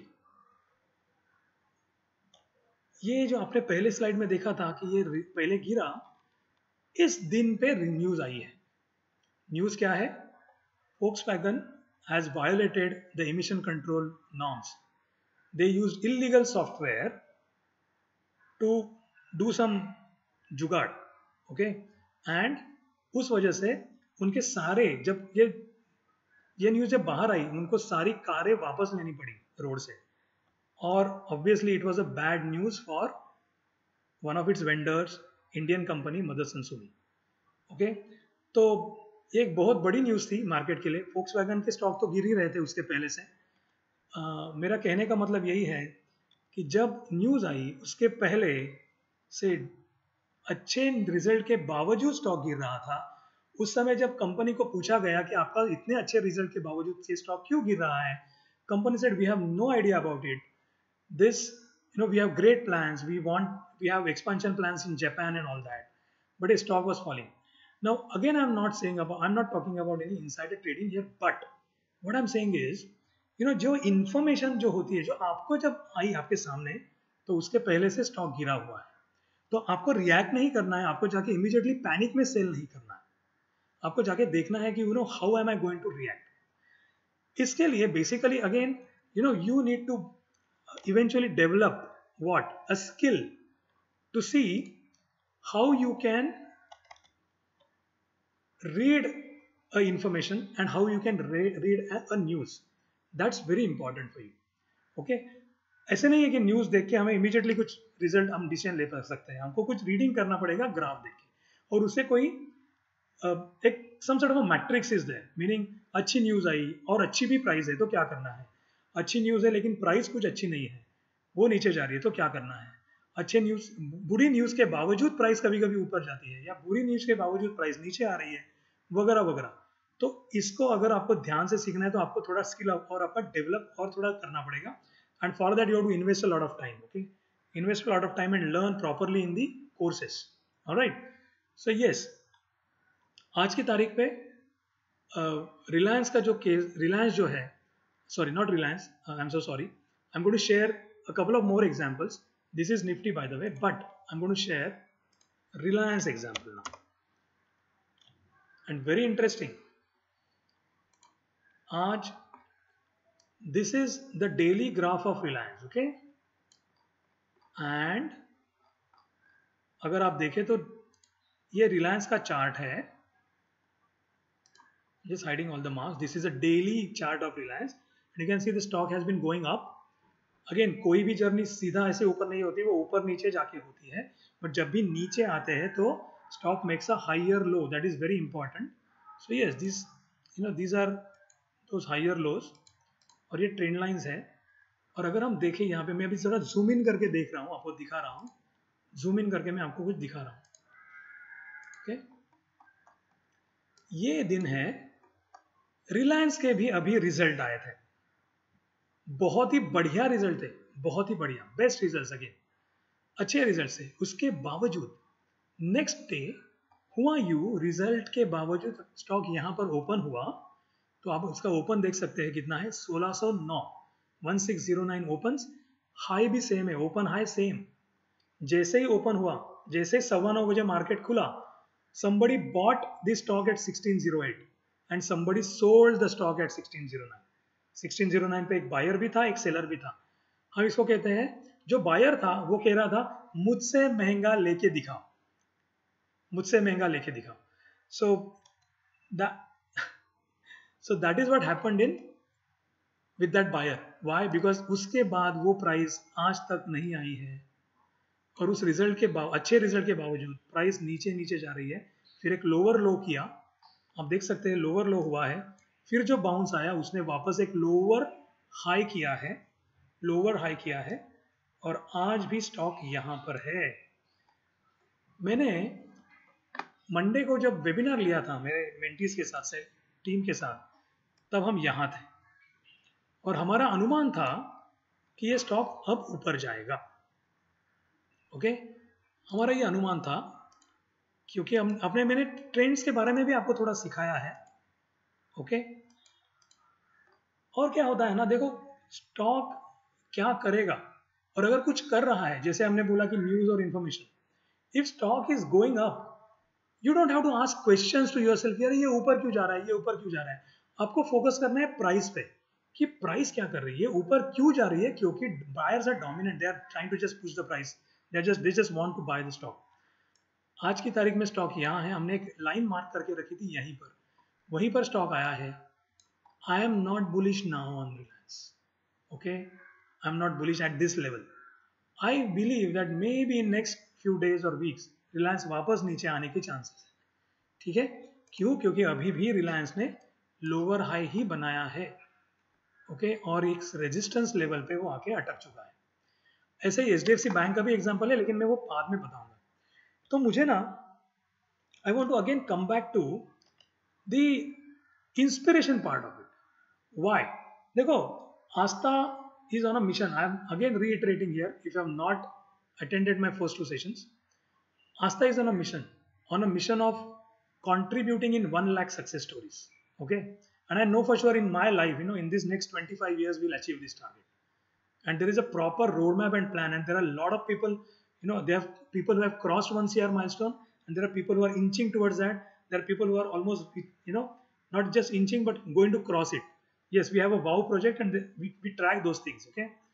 Speaker 3: ये जो आपने पहले स्लाइड में देखा था कि ये पहले गिरा, इस दिन पे न्यूज आई है. न्यूज क्या है? Volkswagen has violated the emission control norms. They used illegal software to do some jugaad. Okay, and उस वजह से उनके सारे, जब ये न्यूज जब बाहर आई, उनको सारी कारें वापस लेनी पड़ी रोड से. और obviously it was a bad news for one of its vendors, Indian company Motherson Sumi. Okay, तो एक बहुत बड़ी न्यूज थी मार्केट के लिए. फोक्सवैगन के स्टॉक तो गिर ही रहे थे उसके पहले से. मेरा कहने का मतलब यही है कि जब न्यूज आई उसके पहले से अच्छे रिजल्ट के बावजूद स्टॉक गिर रहा था. उस समय जब कंपनी को पूछा गया कि आपका इतने अच्छे रिजल्ट के बावजूद ये स्टॉक क्यों गिर रहा है, company said we have no idea about it. This we have great plans, we have expansion plans in Japan and all that, but a stock was falling. Now again, I'm not talking about any insider trading here, but what I'm saying is, जो information जो होती है, जो आपको जब आई आपके सामने, तो उसके पहले से स्टॉक गिरा हुआ है, तो आपको रिएक्ट नहीं करना है, आपको जाके इमीडिएटली पैनिक में सेल नहीं करना है. आपको जाके देखना है कि how am I going to react. इसके लिए basically again you need to eventually develop what? A skill to see how you can read a information and how you can read a news. That's very important for you. Okay, ऐसे नहीं है कि news देख के हमें immediately कुछ result हम decision ले सकते हैं. हमको कुछ रीडिंग करना पड़ेगा ग्राफ देख के, और उससे कोई एक some sort of matrix is there, meaning अच्छी न्यूज़ आई और अच्छी भी प्राइस है तो क्या करना है. अच्छी न्यूज़ है लेकिन प्राइस कुछ अच्छी नहीं है, वो नीचे जा रही है तो क्या करना है. अच्छे न्यूज़, बुरी न्यूज़ के बावजूद प्राइस कभी कभी ऊपर जाती है, या बुरी न्यूज़ के बावजूद प्राइस नीचे आ रही है, वगैरह वगैरह. तो इसको अगर आपको ध्यान से सीखना है तो आपको थोड़ा स्किल और आपका डेवलप और थोड़ा करना पड़ेगा. And for that you have to invest a lot of time. Okay, invest a lot of time and learn properly in the courses. Alright, so yes, आज की तारीख पे रिलायंस का जो केस, रिलायंस जो है, sorry, not Reliance, I'm so sorry, I'm going to share a couple of more examples. This is Nifty by the way, but I'm going to share Reliance example now, and very interesting. आज this is the daily graph of Reliance. Okay, and अगर आप देखें तो ये Reliance का chart है, just hiding all the marks. This is a daily chart of Reliance. You can see the stock has been going up. Again, कोई भी journey सीधा ऐसे ऊपर नहीं होती, वो ऊपर नीचे जाके होती है. बट जब भी नीचे आते हैं तो stock makes a higher low. That is very important. So yes, this these are those higher lows, और ये ट्रेंड लाइंस है. और अगर हम देखें यहाँ पे, मैं अभी जरा जूम इन करके देख रहा हूँ, आपको दिखा रहा हूँ. जूम इन करके मैं आपको कुछ दिखा रहा हूँ. ओके, ये दिन है, रिलायंस के भी अभी रिजल्ट आए थे. बहुत ही बढ़िया रिजल्ट थे, बहुत ही बढ़िया, बेस्ट रिजल्ट, अगेन अच्छे रिजल्ट से. उसके बावजूद नेक्स्ट डे हुआ यू, रिजल्ट के बावजूद स्टॉक यहां पर ओपन हुआ, तो आप उसका ओपन देख सकते हैं कितना है, 1609, 1609 ओपन. हाई भी सेम है, ओपन हाई सेम. जैसे ही ओपन हुआ, जैसे 9:15 बजे मार्केट खुला, somebody bought this stock at 1608 and somebody sold the stock at 1609. 1609 पे एक बायर भी था, एक सेलर भी था. हम इसको कहते हैं, जो बायर था वो कह रहा था मुझसे महंगा लेके दिखाओ, मुझसे महंगा लेके दिखाओ. So that is what happened in with that buyer. Why? Because उसके बाद वो प्राइस आज तक नहीं आई है, और उस रिजल्ट के अच्छे रिजल्ट के बावजूद प्राइस नीचे नीचे जा रही है. फिर एक लोअर लो किया, आप देख सकते हैं लोअर लो हुआ है. फिर जो बाउंस आया, उसने वापस एक लोअर हाई किया है, लोअर हाई किया है, और आज भी स्टॉक यहां पर है. मैंने मंडे को जब वेबिनार लिया था मेरे मेंटीज के साथ, से टीम के साथ, तब हम यहां थे, और हमारा अनुमान था कि ये स्टॉक अब ऊपर जाएगा. ओके, हमारा ये अनुमान था, क्योंकि मैंने ट्रेंड्स के बारे में भी आपको थोड़ा सिखाया है. ओके, और क्या होता है ना, देखो स्टॉक क्या करेगा, और अगर कुछ कर रहा है, जैसे हमने बोला कि न्यूज और information, if stock is going up, you don't have to ask questions to yourself, यार ये ऊपर क्यों जा रहा है, ये ऊपर क्यों जा रहा है. आपको फोकस करना है प्राइस पे, कि प्राइस क्या कर रही है, ऊपर क्यों जा रही है. क्योंकि buyers are dominant, they are trying to just push the price, they just want to buy the stock. आज की तारीख में स्टॉक यहाँ है, हमने एक लाइन मार्क करके रखी थी यहीं पर, वहीं पर स्टॉक आया है. I am not bullish now on Reliance. Okay, I am not bullish at this level. I believe that maybe in next few days or weeks, Reliance वापस नीचे आने के चांसेस है. ठीक है, क्यों? क्योंकि अभी भी Reliance ने लोअर हाई ही बनाया है. ओके, और एक रेजिस्टेंस लेवल पे वो आके अटक चुका है. ऐसे ही HDFC बैंक का भी एग्जांपल है, लेकिन मैं वो बाद में बताऊंगा. तो मुझे ना, I want to again come back to the inspiration part of it. Why? देखो, ASTA is on a mission. I am again reiterating here, if you have not attended my first 2 sessions, ASTA is on a mission of contributing in 1 lakh success stories. Okay, and I know for sure in my life, in this next 25 years we'll achieve this target. And there is a proper roadmap and plan, and there are a lot of people, there are people who have crossed 1 CR milestone, and there are people who are inching towards that. There are people who are almost, not just inching but going to cross it. Yes, we have a WOW project, and we track those things. Okay,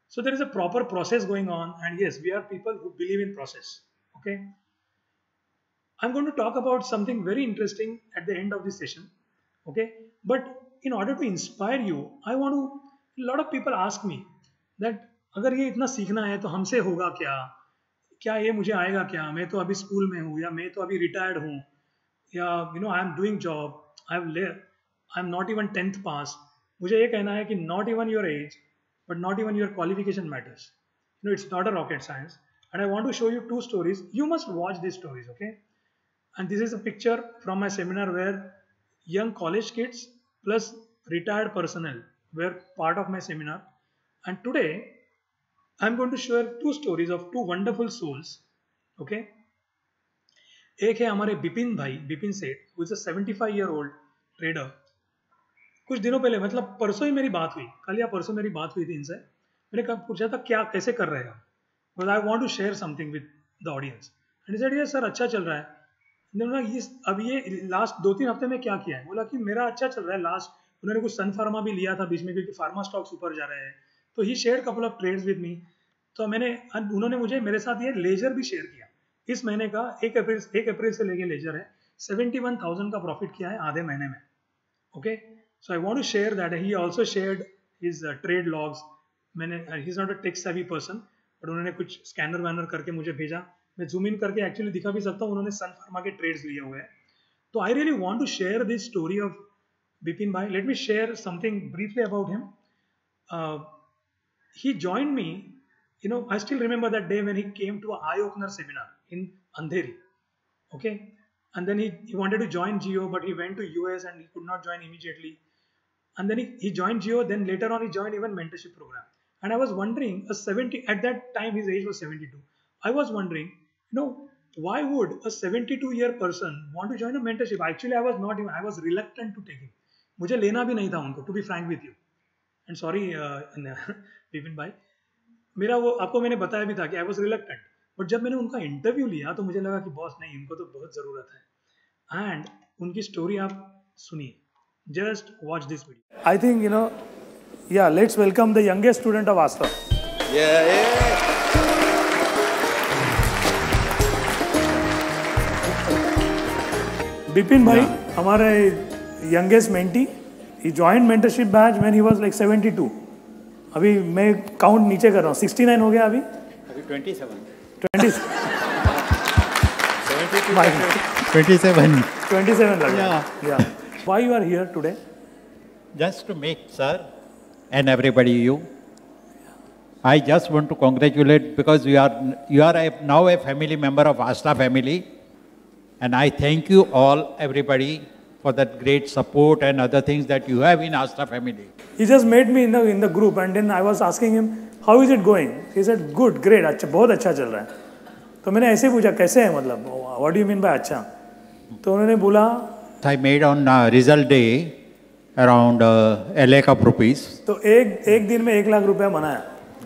Speaker 3: So there is a proper process going on, and yes, we are people who believe in process. Okay. I'm going to talk about something very interesting at the end of this session. Okay. But in order to inspire you, I want to, a lot of people ask me that अगर ये इतना सीखना है तो हमसे होगा क्या, क्या ये मुझे आएगा क्या, मैं तो अभी स्कूल में हूँ, या मैं तो अभी रिटायर्ड हूँ, या I am doing job, I am not even 10th pass. मुझे ये कहना है कि not even your age but not even your qualification matters. It's not a rocket science. And I want to show you 2 stories. You must watch these stories, okay? And this is a picture from my seminar where young college kids plus retired personnel were part of my seminar. And today I'm going to share 2 stories of 2 wonderful souls. Okay? एक है हमारे बिपिन भाई, बिपिन सेठ, who is a 75-year-old trader. कुछ दिनों पहले, मतलब परसों ही मेरी बात हुई, कल या परसों मेरी बात हुई थी इनसे. मैंने कब पूछा था क्या कैसे कर रहे हो, because I want to share something with the audience. And he said, yes sir, अच्छा चल रहा है. बोला अब ये लास्ट 2-3 हफ्ते में क्या किया है. बोला कि मेरा अच्छा चल रहा है. लास्ट उन्होंने कुछ सन फार्मा भी लिया था बीच में, क्योंकि फार्मा स्टॉक्स ऊपर जा रहे हैं. तो he share couple of trades with me. तो उन्होंने मुझे मेरे साथ ये लेजर भी शेयर किया. इस महीने का 1 अप्रैल से लेके लेजर है. 71,000 का प्रॉफिट किया है आधे महीने में. Okay, so I want to share that. He also shared his trade logs. He is not a tech savvy person, but उन्होंने कुछ स्कैनर वैनर करके मुझे भेजा. मैं जूम इन करके एक्चुअली दिखा भी सकता हूँ. उन्होंने सन फार्मा के ट्रेड्स लिए हुए हैं. तो I really want to share this story of Bipin भाई. Let me share something briefly about him. He joined me, I still remember that day when he came to an eye-opener seminar in Andheri. Okay, and then he wanted to join Geo, but he went to US and he could not join immediately. And then he joined Geo. Then later on he joined even mentorship program. And I was wondering, at that time his age was 72. I was wondering, why would a 72-year person want to join a mentorship? Actually, I was reluctant to take him. मुझे लेना भी नहीं था उनको, to be frank with you. And sorry, Vipin भाई, मेरा वो आपको मैंने बताया भी था कि I was reluctant. बट जब मैंने उनका इंटरव्यू लिया तो मुझे लगा कि बॉस नहीं, इनको तो बहुत ज़रूरत है. एंड उनकी स्टोरी आप सुनिए. Just watch this video.
Speaker 4: I think, let's welcome the youngest student of ASTA. Bipin भाई हमारे youngest mentee. He joined mentorship batch when he was like 72. अभी मैं काउंट नीचे कर रहा हूँ. 69 हो गया अभी
Speaker 5: 27
Speaker 4: लग गया. Why you are here today?
Speaker 5: Just to make sir and everybody I just want to congratulate, because you are now a family member of ASTA family, and I thank you all, everybody, for that great support and other things that you have in ASTA family.
Speaker 4: He just met me in the group, and then I was asking him, how is it going? He said, good, great, अच्छा, बहुत अच्छा चल रहा है. तो मैंने ऐसे पूछा, कैसे है मतलब, what do you mean by अच्छा? तो उन्होंने बोला,
Speaker 5: I made on result day around a lakh of rupees.
Speaker 4: तो एक दिन में 1 लाख रुपया बनाया.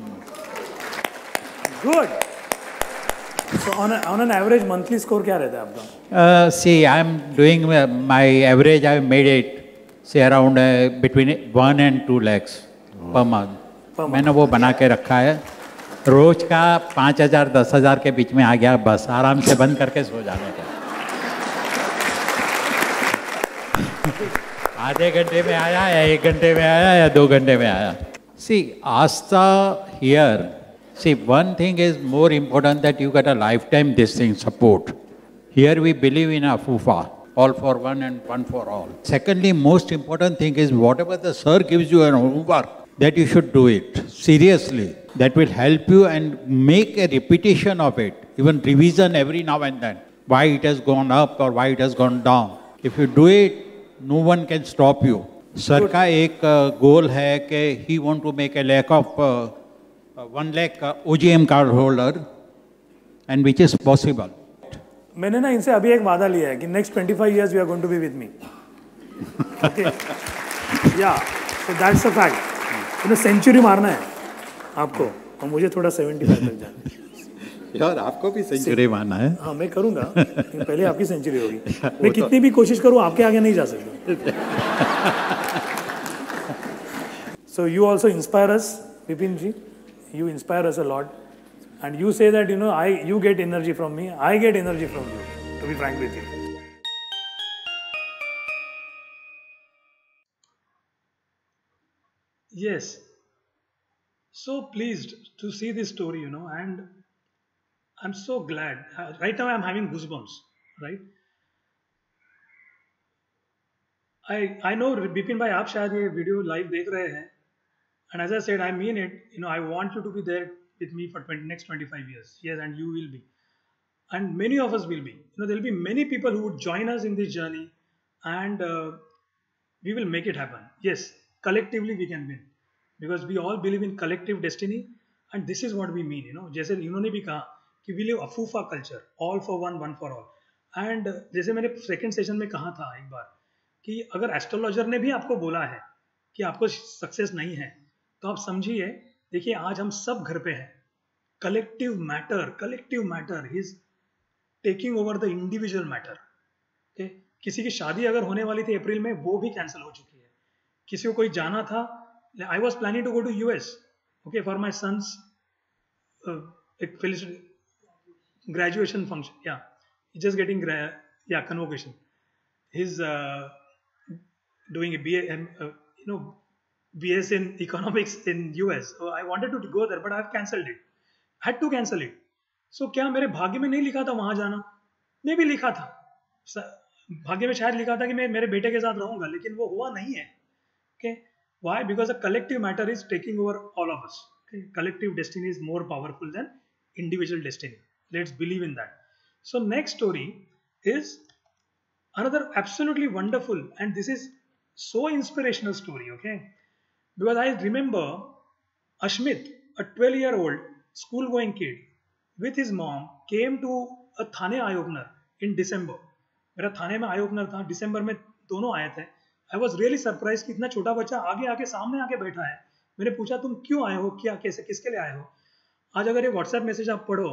Speaker 4: Good. So on an average monthly score क्या रहता है आपका?
Speaker 5: See, I am doing my average. I made it say around between 1 and 2 lakhs per month. मैंने वो बना के रखा है. रोज का 5,000 10,000 के बीच में आ गया, बस आराम से बंद करके सो जाने का. आधे घंटे में आया या 1 घंटे में आया या 2 घंटे में आया. See, ASTA here. See, one thing is more important, that you get a lifetime this thing support. Here we believe in AFUFA, all for one and one for all. Secondly, most important thing is whatever the sir gives you an homework, that you should do it seriously. That will help you, and make a repetition of it, even revision every now and then. Why it has gone up or why it has gone down. If you do it, no one can stop you. Sir का एक goal है कि he want to make a lakh of 1 lakh OGM card holder, and which is possible.
Speaker 4: मैंने ना इनसे अभी एक वादा लिया है कि next 25 years you are going to be with me. Okay. Yeah, so that's a fact. उन्हें सेंचुरी मारना है आपको, और मुझे थोड़ा 75 तक जाना है.
Speaker 5: यार आपको भी सेंचुरी मारना है.
Speaker 4: हाँ मैं करूँगा, पहले आपकी सेंचुरी होगी. मैं कितनी भी कोशिश करूँ आपके आगे नहीं जा सकता. So you also inspire us, Vipin ji. You inspire us a lot. And you say that, you get energy from me, I get energy from you, to be frank with you.
Speaker 3: Yes. So pleased to see this story, and I'm so glad. Right now I'm having goosebumps, right? I know Bipin bhai, आप शायद ये video live देख रहे हैं, and as I said, I mean it. I want you to be there with me for next 25 years. Yes, and you will be, and many of us will be. There will be many people who would join us in this journey, and we will make it happen. Yes, collectively we can win, because we all believe in collective destiny, and this is what we mean. जैसे इन्होंने भी कहा कि we live अफूफा culture, all for one for all, and जैसे मैंने second session में कहा था एक बार कि अगर एस्ट्रोलॉजर ने भी आपको बोला है कि आपको सक्सेस नहीं है, तो आप समझिए, देखिए आज हम सब घर पे हैं. Collective matter is taking over the individual matter. किसी की शादी अगर होने वाली थी अप्रैल में, वो भी कैंसिल हो चुकी है. किसी को कोई जाना था, I was planning to go to US, okay, for my son's graduation function, या just getting convocation. He's doing a BA, BS in economics in US. So I wanted to go there, but I've cancelled it. Had to cancel it. So क्या मेरे भाग्य में नहीं लिखा था वहां जाना? मैं भी लिखा था. भाग्य में शायद लिखा था कि मैं मेरे बेटे के साथ रहूंगा, लेकिन वो हुआ नहीं है. Okay? Why? Because a collective matter is taking over all of us. Okay? Collective destiny is more powerful than individual destiny. Let's believe in that. So next story is another absolutely wonderful, and this is so inspirational story, okay? Because I remember Ashmit, a 12-year-old school-going kid, with his mom came to a Thane eye opener in December. मेरा थाने में eye opener था, दिसंबर में दोनों आए थे. I was really surprised कि इतना छोटा बच्चा आगे सामने आके बैठा है. मैंने पूछा तुम क्यों आए हो, क्या कैसे किसके लिए आए हो. आज अगर ये व्हाट्सएप मैसेज आप पढ़ो,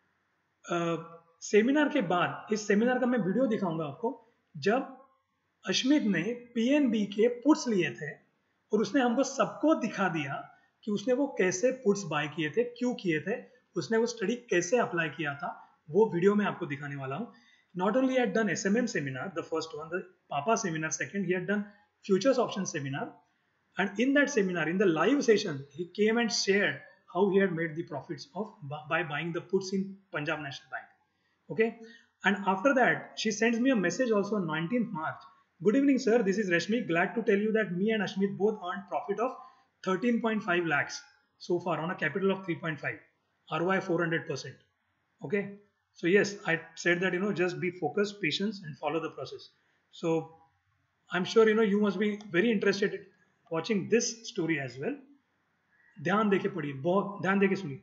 Speaker 3: सेमिनार के बाद, इस सेमिनार का मैं वीडियो दिखाऊंगा आपको, जब अश्मित ने पीएनबी के पुट्स लिए थे और उसने हमको सबको दिखा दिया कि उसने वो कैसे पुट्स बाय किए थे, क्यों किए थे, उसने वो स्टडी कैसे अप्लाई किया था, वो वीडियो में आपको दिखाने वाला हूँ. Not only had done SMM seminar, the first one, the Papa seminar, second, he had done Futures Option seminar, and in that seminar, in the live session, he came and shared how he had made the profits by buying the puts in Punjab National Bank. Okay, and after that, she sends me a message also on 19th March. Good evening, sir. This is Rashmi. Glad to tell you that me and Ashmit both earned profit of 13.5 lakhs so far on a capital of 3.5, ROI 400%. Okay. So yes, I said that, just be focused, patience, and follow the process. So I'm sure, you must be very interested in watching this story as well. ध्यान देके पढ़िए, बहुत ध्यान देके सुनिए.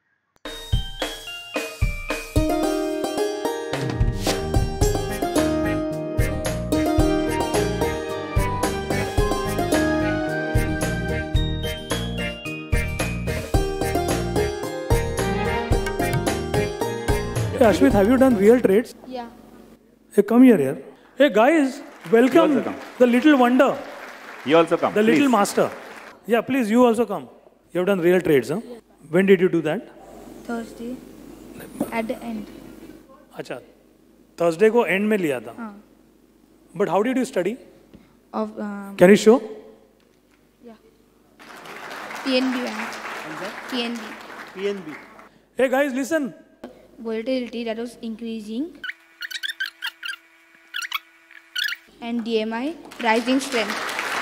Speaker 4: Hey Ashmit, have you done real trades?
Speaker 6: Yeah.
Speaker 4: Hey, come here. Hey guys, welcome the little wonder.
Speaker 7: You also come.
Speaker 4: The
Speaker 7: please.
Speaker 4: little master. Yeah, please, you also come. You have done real trades, huh?
Speaker 6: Yeah.
Speaker 4: When did you do that?
Speaker 6: Thursday. At the end.
Speaker 4: अच्छा, Thursday को end में लिया था.
Speaker 6: हाँ.
Speaker 4: But how did you study?
Speaker 6: Of
Speaker 4: Can you show?
Speaker 6: yeah. PNB bank. PNB.
Speaker 4: Hey guys, listen.
Speaker 6: Volatility that was increasing. And DMI rising strength.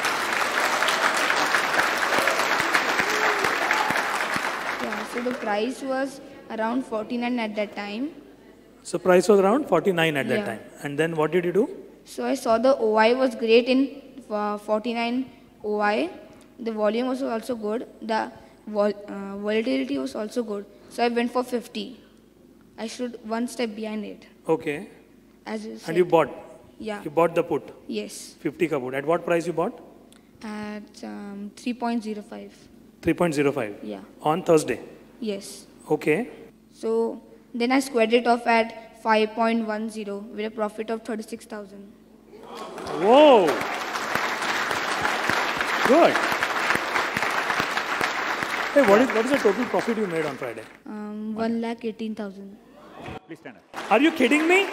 Speaker 6: Yeah, so the price was around 49 at that time.
Speaker 4: So price was around 49 at that
Speaker 6: Yeah.
Speaker 4: time. And then what did you do?
Speaker 6: So I saw the OI was great in 49 OI. The volume was also good. The volatility was also good. So I went for 50. I stood one step behind it.
Speaker 4: Okay.
Speaker 6: As you said.
Speaker 4: And you bought?
Speaker 6: Yeah.
Speaker 4: You bought the put?
Speaker 6: Yes.
Speaker 4: 50 ka put. At what price you bought?
Speaker 6: At 3.05.
Speaker 4: 3.05?
Speaker 6: Yeah.
Speaker 4: On Thursday?
Speaker 6: Yes.
Speaker 4: Okay.
Speaker 6: So then I squared it off at 5.10 with a profit of 36,000.
Speaker 4: Whoa! Good. Hey, what is the total profit you made on Friday?
Speaker 6: 1,18,000.
Speaker 2: Please stand up.
Speaker 4: Are you kidding me?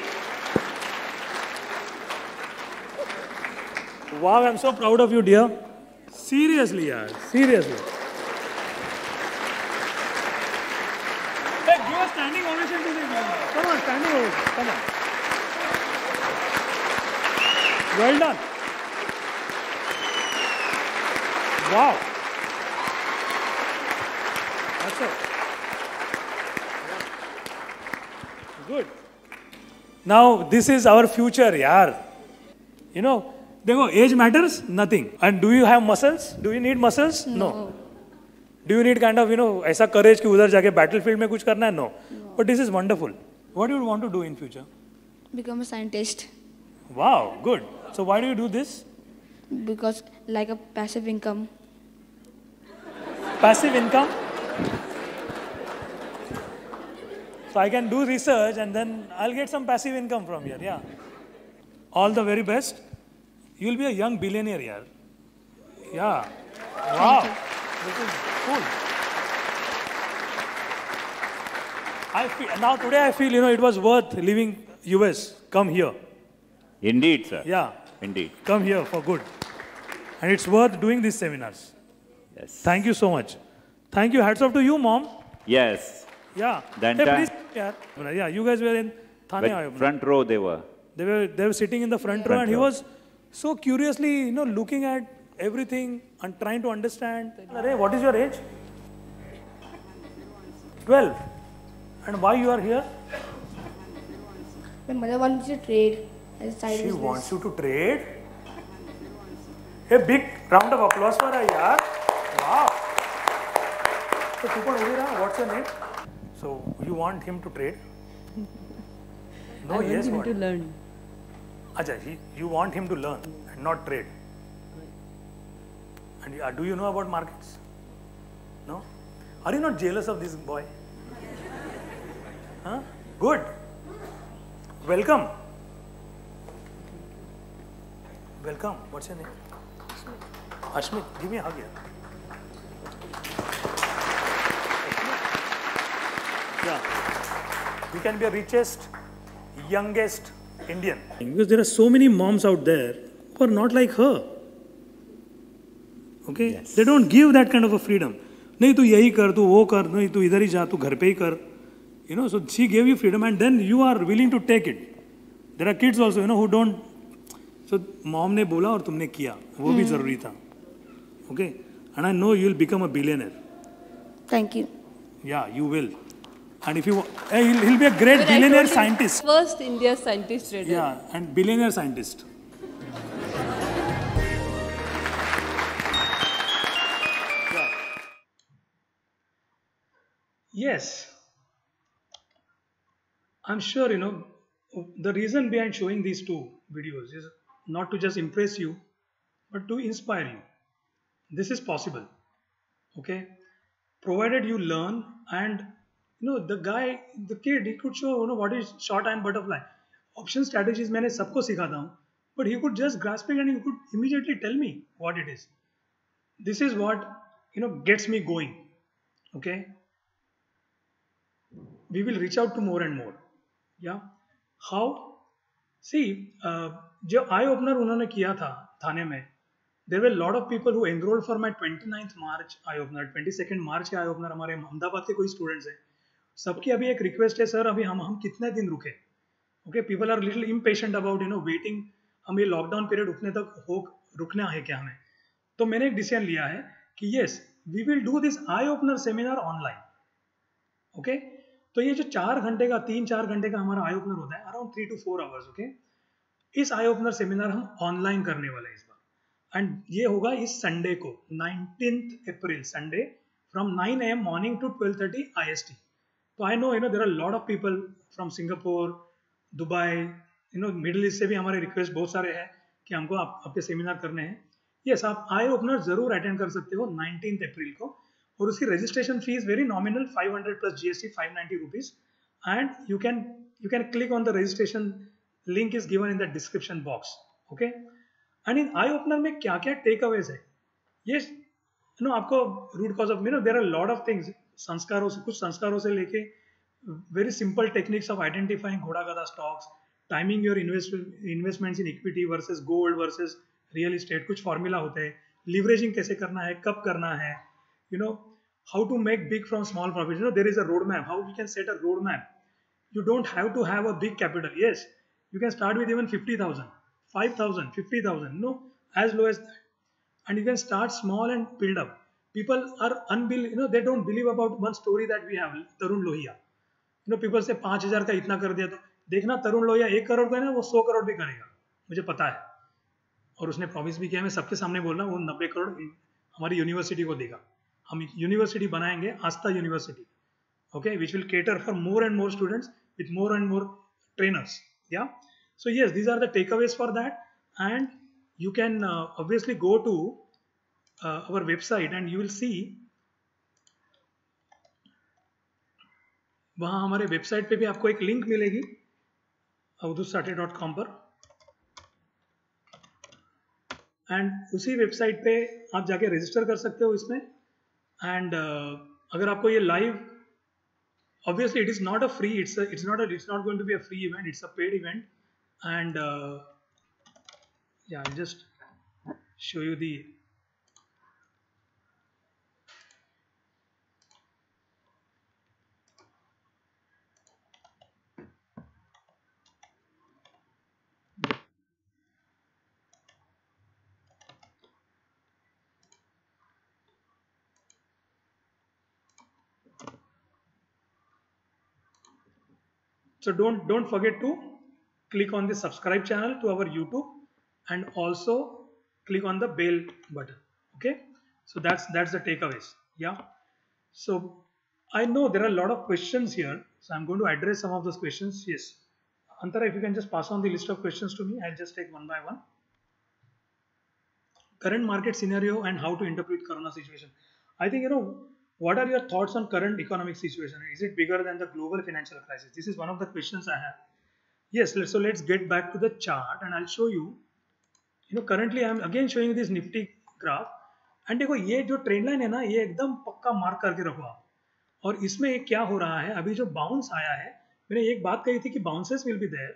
Speaker 4: Wow, I'm so proud of you, dear. Seriously, yaar. Seriously. Hey, give a standing ovation to this man. Come on, standing ovation. Come on. Well done. Wow. That's it. Good. Now, this is our future, yaar. You know, देखो, age matters nothing. And do you have muscles? Do you need muscles? No. Do you need kind of, ऐसा courage कि उधर जाके battlefield में कुछ करना है? No. But this is wonderful. What do you want to do in future?
Speaker 6: Become a scientist.
Speaker 4: Wow, good. So why do you do this?
Speaker 6: Because like a passive income.
Speaker 4: Passive income? So I can do research and then I'll get some passive income from here, yeah. All the very best. You'll be a young billionaire, yaar. Yeah. Wow. This is cool. Today I feel, it was worth leaving US. Come here.
Speaker 2: Indeed, sir.
Speaker 4: Yeah.
Speaker 2: Indeed.
Speaker 4: Come here for good. And it's worth doing these seminars.
Speaker 2: Yes.
Speaker 4: Thank you so much. Thank you. Hats off to you, Mom.
Speaker 2: Yes.
Speaker 4: Yeah.
Speaker 2: Then
Speaker 4: hey, please. Yeah, you guys were in Thane.
Speaker 2: Front row they were.
Speaker 4: They were sitting in the front row, and he was so curiously, looking at everything and trying to understand. Arey, what is your age? 12. And why you are here?
Speaker 6: My mother wants me to trade as a side
Speaker 4: She
Speaker 6: business.
Speaker 4: wants you to trade. A big round of applause for her, yaar. Wow. So, what's your name? So, you want him to trade? No,
Speaker 7: I want
Speaker 4: yes,
Speaker 7: him
Speaker 4: what?
Speaker 7: to learn.
Speaker 4: Acha, you want him to learn and not trade. And do you know about markets? No? Are you not jealous of this boy? Huh? Good. Welcome. Welcome. What's your name? Ashmit. Give me a hug here. Yeah. You can be a richest, youngest Indian. Because there are so many moms out there who are not like her. Okay? Yes. They don't give that kind of a freedom. नहीं तू यही कर, तू वो कर, नहीं तू इधर ही जा, तू घर पे ही कर. So she gave you freedom and then you are willing to take it. There are kids also, who don't. So mom ने बोला और तुमने किया. वो भी जरूरी था. Okay? And I know you will become a billionaire.
Speaker 6: Thank you.
Speaker 4: Yeah, you will. And if you, he'll be a great billionaire scientist.
Speaker 7: First India scientist trader.
Speaker 4: Yeah, and billionaire scientist. Yeah.
Speaker 3: Yes. I'm sure, the reason behind showing these two videos is not to just impress you, but to inspire you. This is possible. Okay? Provided you learn and, the kid, he could show, what is short-hand butterfly. Option strategies, मैंने सबको सिखाता हूँ. But he could just grasp it and he could immediately tell me what it is. This is what, gets me going. Okay? We will reach out to more and more. Yeah. How? See, जो eye opener उन्होंने किया था थाने में, there were a lot of people who enrolled for my 29th March eye opener, 22nd March के eye opener हमारे अहमदाबाद के कोई students हैं. सबकी अभी एक रिक्वेस्ट है सर, अभी हम कितने दिन रुके? Okay, people are little impatient about waiting. हम ये लॉकडाउन पीरियड रुकना है क्या हमें? तो मैंने एक डिसीजन लिया है कि yes, we will do this eye opener seminar online. Okay? तो ये जो 3-4 घंटे का हमारा आई ओपनर होता है, अराउंड 3 to 4 आवर्स. ओके, इस आई ओपनर सेमिनार हम ऑनलाइन करने वाले हैं इस बार, एंड ये होगा इस संडे को 19th April Sunday from 9 AM morning to 12:30 IST. तो I know there are lot of people from Singapore, Dubai, middle east से भी हमारे रिक्वेस्ट बहुत सारे हैं कि हमको आपके सेमिनार करने हैं. यस, आप आई ओपनर जरूर अटेंड कर सकते हो 19th अप्रैल को, और उसकी registration fees very nominal 500 plus GST 590 rupees, and you can click on the registration link is given in the description box. Okay, and in eye opener में क्या क्या टेक अवेज है, ये नो आपको root cause of there are lot of things, संस्कारों से, कुछ संस्कारों से लेके very simple techniques of identifying घोड़ा गधा stocks, timing your investments in equity versus gold versus real estate, कुछ फॉर्मूला होते हैं, लिवरेजिंग कैसे करना है, कब करना है, how to make big from small profits. There is a roadmap, how we can set a roadmap. You don't have to have a big capital. Yes, you can start with even 50,000, 5,000, 50,000, as low as that. And you can start small and build up. People are they don't believe about one story that we have, Tarun Lohia. People say 5,000 का इतना कर दिया, तो देखना तरुण लोहिया 1 करोड़ का है ना, वो 100 करोड़ भी करेगा, मुझे पता है, और उसने प्रॉमिस भी किया, मैं सबके सामने बोल रहा हूँ, वो 90 करोड़ हमारी यूनिवर्सिटी को देगा. हम यूनिवर्सिटी बनाएंगे, Astha university, okay, which will cater for more and more students with more and more trainers. Yeah, so yes, these are the takeaways for that, and you can obviously go to our website and you will see वहाँ हमारे website पे भी आपको एक link मिलेगी avadhutsathe.com पर, and उसी website पे आप जाके रजिस्टर कर सकते हो इसमें. एंड अगर आपको ये live, obviously it is not a free, it's not going to be a free event, it's a paid event, and yeah, I'll just show you the so don't forget to click on the subscribe channel to our YouTube and also click on the bell button. Okay, so that's the takeaways. Yeah, so I know there are a lot of questions here, so I'm going to address some of those questions. Yes, Antara, if you can just pass on the list of questions to me, I'll just take one by one. Current market scenario and how to interpret corona situation. I think, what are your thoughts on current economic situation? Is it bigger than the global financial crisis? This is one of the questions I have. Yes, so let's get back to the chart and I'll show you. Currently I'm again showing you this nifty graph, and देखो ये जो trend line है ना, ये एकदम पक्का mark करके रखो आप. और इसमें क्या हो रहा है, अभी जो बाउंस आया है, मैंने एक बात कही थी कि बाउंसेस विल बी देयर.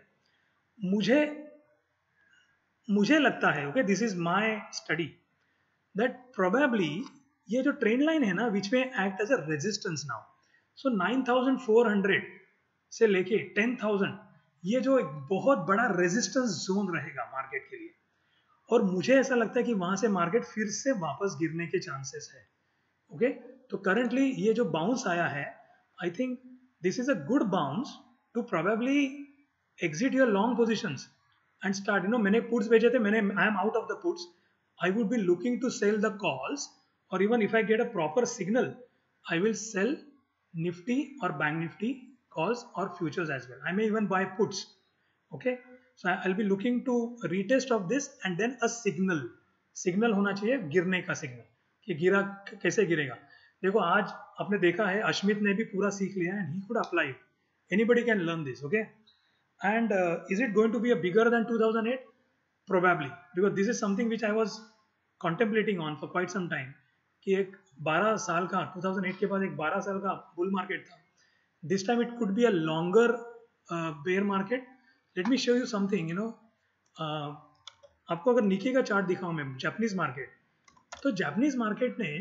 Speaker 3: मुझे लगता है, okay, this is my study, that probably ये जो ट्रेंड लाइन है ना, विच में act as a resistance now. So 9,400 से लेके 10,000, ये जो एक बहुत बड़ा रेजिस्टेंस जोन रहेगा मार्केट के लिए, और मुझे ऐसा लगता है कि वहां से मार्केट फिर से वापस गिरने के चांसेस है. ओके, तो करंटली ये जो बाउंस आया है, I think this is a good bounce to probably exit your long positions and start. मैंने पुट्स भेजे थे, I am out of the puts. I would be looking to sell the calls, or even if I get a proper signal, I will sell Nifty or Bank Nifty calls or futures as well. I may even buy puts. Okay, so I'll be looking to retest of this and then a signal होना चाहिए, गिरने का signal, कि गिरा कैसे गिरेगा. देखो आज आपने देखा है, अश्मित ने भी पूरा सीख लिया and he could apply it. Anybody can learn this. Okay, and is it going to be a bigger than 2008? Probably, because this is something which I was contemplating on for quite some time. कि एक 12 साल का 2008 के बाद एक 12 साल का bull market था. This time it could be a longer bear market. Let me show you something. आपको अगर निकी का चार्ट दिखाऊं मैं, जापानीज मार्केट, तो जापानीज मार्केट ने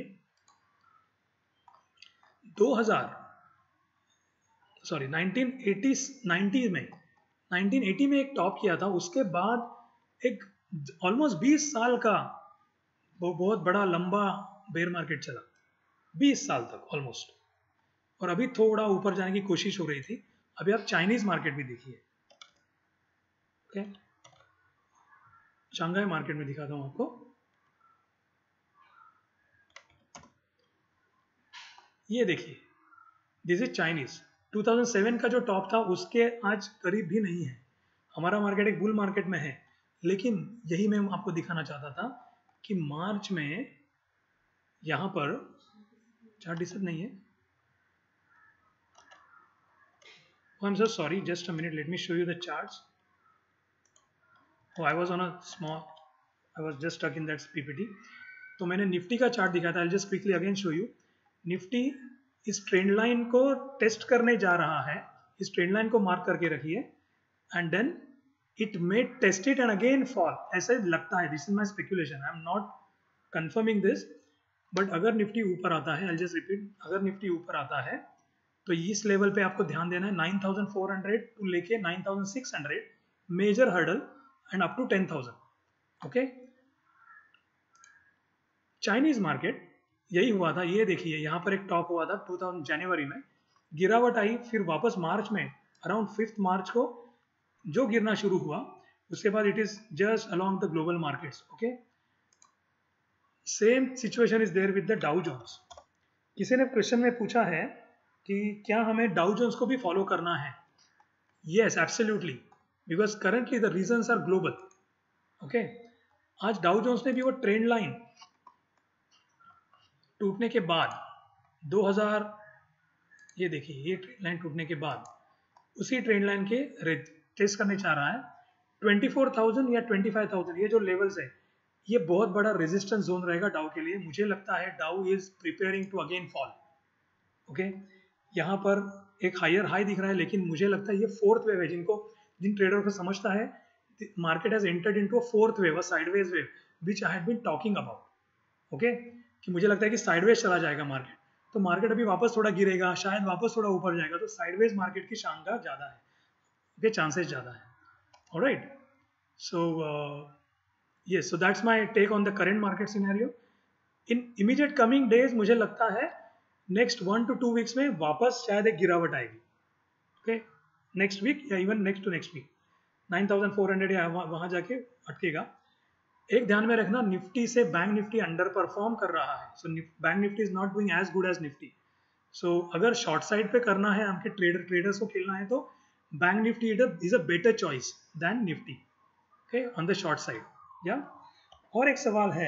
Speaker 3: 1980 में एक टॉप किया था. उसके बाद एक ऑलमोस्ट 20 साल का वो बहुत बड़ा लंबा बेयर मार्केट चला, 20 साल तक ऑलमोस्ट, और अभी थोड़ा ऊपर जाने की कोशिश हो रही थी. अभी आप चाइनीज मार्केट भी देखिए. ओके, शंघाई मार्केट में दिखाता हूं आपको. ये देखिए, दिस इज चाइनीज. 2007 का जो टॉप था उसके आज करीब भी नहीं है. हमारा मार्केट एक बुल मार्केट में है, लेकिन यही मैं आपको दिखाना चाहता था कि मार्च में यहां पर चार्ट दिसत नहीं है. Oh, I'm so sorry, just a minute, let me show you the charts. Oh, I was just stuck in that PPT. तो मैंने निफ्टी का चार्ट दिखाया था, I just quickly again show you. Nifty इस ट्रेंड लाइन को test करने जा रहा है, इस ट्रेंड लाइन को मार्क करके रखिए, and then it may test it and again fall, ऐसे लगता है। This is my speculation, I am not confirming this, but अगर निफ्टी ऊपर आता है, आई जस्ट रिपीट, अगर निफ्टी ऊपर आता है तो इस लेवल पे आपको ध्यान देना है, 9400 टू लेके 9600 major hurdle and up to 10,000। Okay, Chinese market यही हुआ था, ये देखिए यहाँ पर एक टॉप हुआ था 2000 जनवरी में, गिरावट आई, फिर वापस मार्च में अराउंड 5 मार्च को जो गिरना शुरू हुआ, उसके बाद it is just along the global markets. Okay, same situation is there with the Dow Jones. किसी ने क्वेश्चन में पूछा है कि क्या हमें डाउ जोन्स को भी फॉलो करना है? Yes, absolutely, because currently the reasons are global. Okay, आज डाउ जोन्स ने भी वो ट्रेंड लाइन टूटने के बाद 2000, ये देखिए, ये ट्रेंड लाइन टूटने के बाद उसी ट्रेंड लाइन के टेस्ट करने चाह रहा है 24,000 या 25,000, ये जो लेवल्स है, ये बहुत बड़ा रेजिस्टेंस जोन रहेगा डाउ के लिए। मुझे लगता है Dow is preparing to again fall. Okay, यहाँ पर एक हायर हाई दिख रहा है, लेकिन मुझे लगता है ये फोर्थ वेव है। जिन ट्रेडर को समझता है, market has entered into a fourth wave, a sideways wave, which I had been talking about. Okay, कि मुझे लगता है कि साइडवेज चला जाएगा मार्केट, तो मार्केट अभी वापस थोड़ा गिरेगा, शायद वापस थोड़ा ऊपर जाएगा, तो साइडवेज मार्केट की शानदार ज़्यादा है, ओके, चांसेस ज़्यादा है। Alright, so yes, so that's my take on the current market scenario. In immediate coming days, मुझे लगता है next 1 to 2 weeks में वापस शायद एक गिरावट आएगी। okay, next week या even next to next week 9,400 या वहाँ जाके अटकेगा। एक ध्यान में रखना, निफ्टी से बैंक निफ्टी अंडर परफॉर्म कर रहा है, so bank Nifty is not doing as good as Nifty. So अगर शॉर्ट साइड पे करना है, आपके ट्रेडर्स को खेलना है, तो bank Nifty is a better choice than Nifty, okay, on the short side. या और एक सवाल है,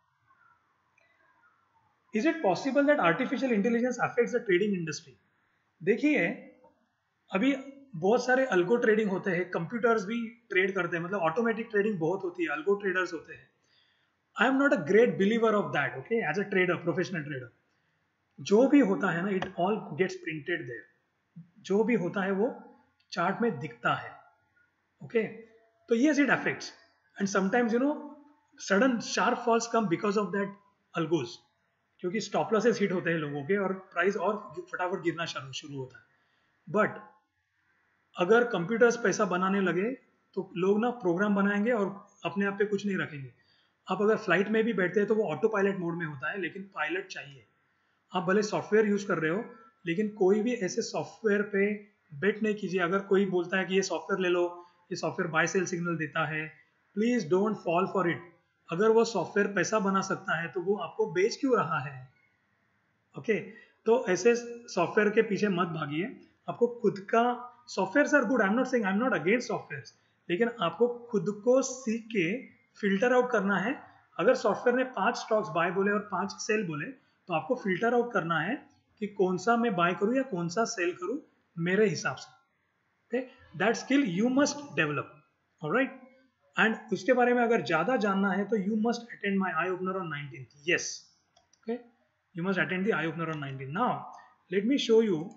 Speaker 3: is it possible that artificial intelligence affects the trading industry? देखिए, अभी बहुत सारे अल्गो ट्रेडिंग होते हैं, कंप्यूटर्स भी ट्रेड करते हैं, मतलब ऑटोमेटिक ट्रेडिंग बहुत होती है, अल्गो ट्रेडर्स होते हैं। I am not a great believer of that, okay, as a trader, professional trader. जो भी होता है ना, it all gets printed there, जो भी होता है वो चार्ट में दिखता है। ओके, तो yes, it affects, and sometimes sudden sharp falls come because of that algos, क्योंकि स्टॉप लॉसेस हिट होते हैं लोगों के और प्राइस और फटाफट गिरना शुरू होता है। बट अगर कंप्यूटर्स पैसा बनाने लगे तो लोग ना प्रोग्राम बनाएंगे और अपने आप पे कुछ नहीं रखेंगे। आप अगर फ्लाइट में भी बैठते हैं तो वो ऑटो पायलट मोड में होता है, लेकिन पायलट चाहिए। आप भले सॉफ्टवेयर यूज कर रहे हो, लेकिन कोई भी ऐसे सॉफ्टवेयर पे बेट नहीं कीजिए। अगर कोई बोलता है कि ये सॉफ्टवेयर ले लो, ये सॉफ्टवेयर बाय सेल सिग्नल देता है, please don't fall for it. अगर वो सॉफ्टवेयर पैसा बना सकता है तो वो आपको बेच क्यों रहा है? ओके, तो ऐसे सॉफ्टवेयर के पीछे मत भागिए। आपको खुद का, software are good, I am not against software, लेकिन आपको खुद को सीख के फिल्टर आउट करना है। अगर सॉफ्टवेयर ने 5 स्टॉक्स बाय बोले और 5 सेल बोले, तो आपको फिल्टर आउट करना है कि कौन सा मैं बाय करूं या कौन सा सेल करूं मेरे हिसाब से। Okay, that skill you must develop, alright. And उसके बारे में अगर ज्यादा जानना है तो you must attend my eye opener on 19th। Yes, okay, you must attend the eye opener on 19th। Now let me show you,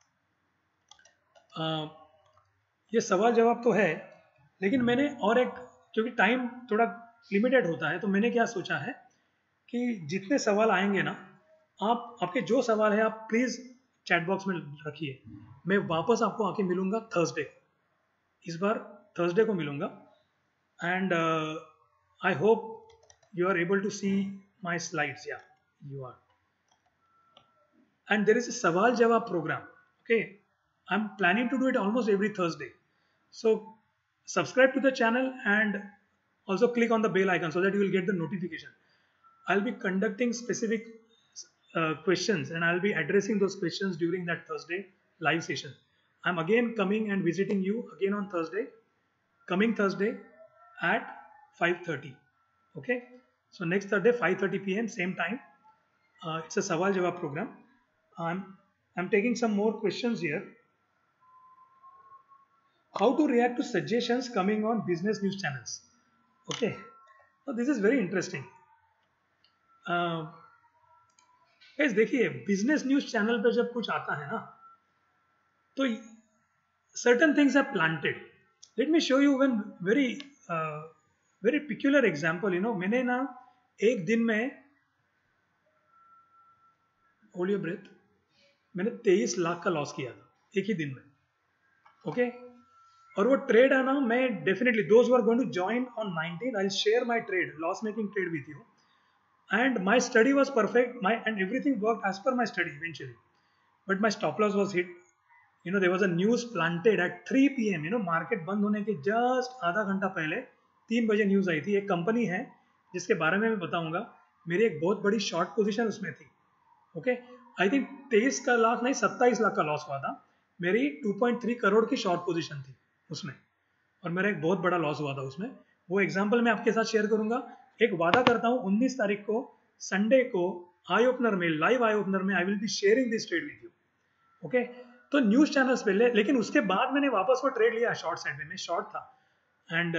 Speaker 3: ये सवाल जवाब तो है, लेकिन मैंने और एक, क्योंकि टाइम थोड़ा लिमिटेड होता है, तो मैंने क्या सोचा है कि जितने सवाल आएंगे ना, आपके जो सवाल है आप प्लीज चैट बॉक्स में रखिए। मैं वापस आपको आके मिलूंगा थर्सडे को, इस बार थर्सडे को मिलूंगा। And I hope you are able to see my slides, या you are. And there is a सवाल जवाब program, okay, I'm planning to do it almost every Thursday. So subscribe to the channel and also click on the bell icon so that you will get the notification. I'll be conducting specific questions and I'll be addressing those questions during that Thursday live session. I'm again coming and visiting you again on Thursday, coming Thursday at 5:30. Okay. So next Thursday 5:30 p.m. same time. It's a Sawal Jawab program. I'm taking some more questions here. How to react to suggestions coming on business news channels? Okay, so this is very interesting. Guys देखिए, business news channel पे जब कुछ आता है ना, तो certain things are planted. Let me show you one very peculiar example. मैंने ना एक दिन में, होल्ड योर ब्रेथ, मैंने 23 लाख का लॉस किया था एक ही दिन में. ओके और वो ट्रेड है ना, मैं definitely those were going to join on 19 I share my trade, loss making trade with you, and my study was perfect, and everything worked as per my study eventually, but my stop loss was hit. There was a news planted at 3 PM. Market बंद होने के just आधा घंटा पहले 3 बजे news आई थी. एक company है जिसके बारे में मैं बताऊंगा, मेरी एक बहुत बड़ी शॉर्ट पोजीशन उसमें थी. ओके आई थिंक 23 का लाख नहीं, 27 लाख का लॉस हुआ था. मेरी 2.3 करोड़ की शॉर्ट पोजीशन थी उसमें, और मेरा एक बहुत बड़ा लॉस हुआ था उसमें. वो एग्जाम्पल मैं आपके साथ शेयर करूंगा. एक वादा करता हूं, 19 तारीख को संडे को आई ओपनर में, लाइव आई ओपनर में, I will be sharing this trade with you. Okay तो न्यूज चैनल्स पे लेकिन उसके बाद मैंने वापस वो ट्रेड लिया शॉर्ट साइड में. मैं शॉर्ट था and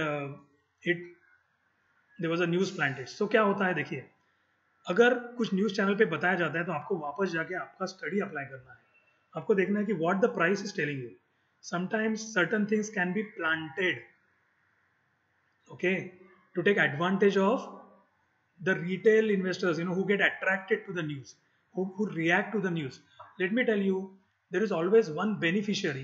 Speaker 3: there was a news planted. So क्या होता है देखिए, अगर कुछ न्यूज चैनल पे बताया जाता है तो आपको वापस जाके आपका स्टडी अप्लाई करना है. आपको देखना है कि what the price is telling you. Sometimes certain things can be planted, okay, to take advantage of the retail investors, who get attracted to the news, who react to the news. Let me tell you, there is always one beneficiary,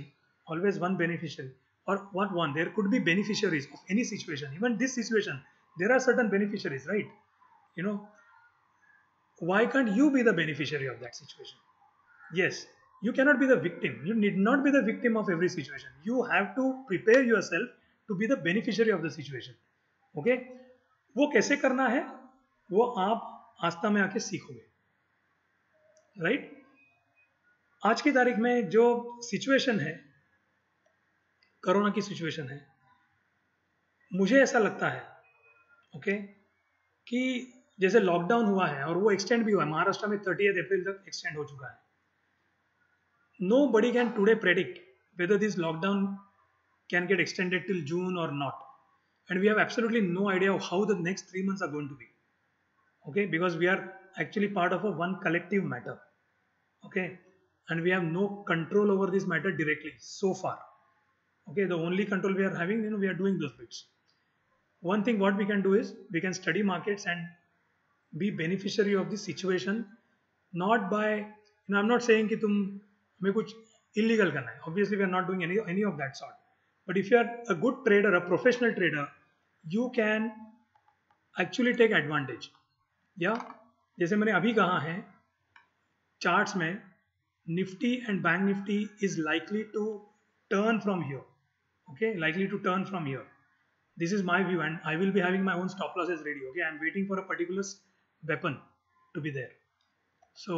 Speaker 3: or what one, there could be beneficiaries of any situation. Even this situation, there are certain beneficiaries, right? Why can't you be the beneficiary of that situation? Yes, you cannot be the victim. You need not be the victim of every situation. You have to prepare yourself to be the beneficiary of the situation. Okay वो कैसे करना है वो आप आस्था में आके सीखोगे, right? आज की तारीख में जो सिचुएशन है, कोरोना की सिचुएशन है, मुझे ऐसा लगता है ओके कि जैसे लॉकडाउन हुआ है और वो एक्सटेंड भी हुआ है, महाराष्ट्र में 30 अप्रैल तक एक्सटेंड हो चुका है. Nobody can today predict whether this lockdown can get extended till June और not. And we have absolutely no idea of how the next 3 months are going to be, okay, because we are actually part of a one collective matter, okay, and we have no control over this matter directly so far. Okay, the only control we are having, we are doing those bits. One thing what we can do is we can study markets and be beneficiary of this situation, not by, I'm not saying कि तुम हमें कुछ illegal करना है. Obviously we are not doing any of that sort. But if you are a good trader, a professional trader, you can actually take advantage. जैसे मैंने अभी कहा है, चार्ट्स में Nifty and bank Nifty is likely to turn from here. Okay, likely to turn from here. This is my view and I will be having my own stop losses ready. Okay, I am waiting for a particular weapon to be there. So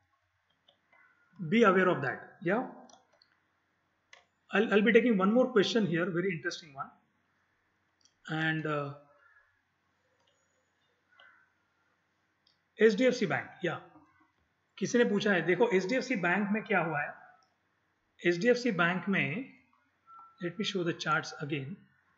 Speaker 3: be aware of that. I'll be taking one more question here, very interesting one. And HDFC bank, किसी ने पूछा है. देखो HDFC bank में क्या हुआ है. HDFC bank में, let me show the charts again.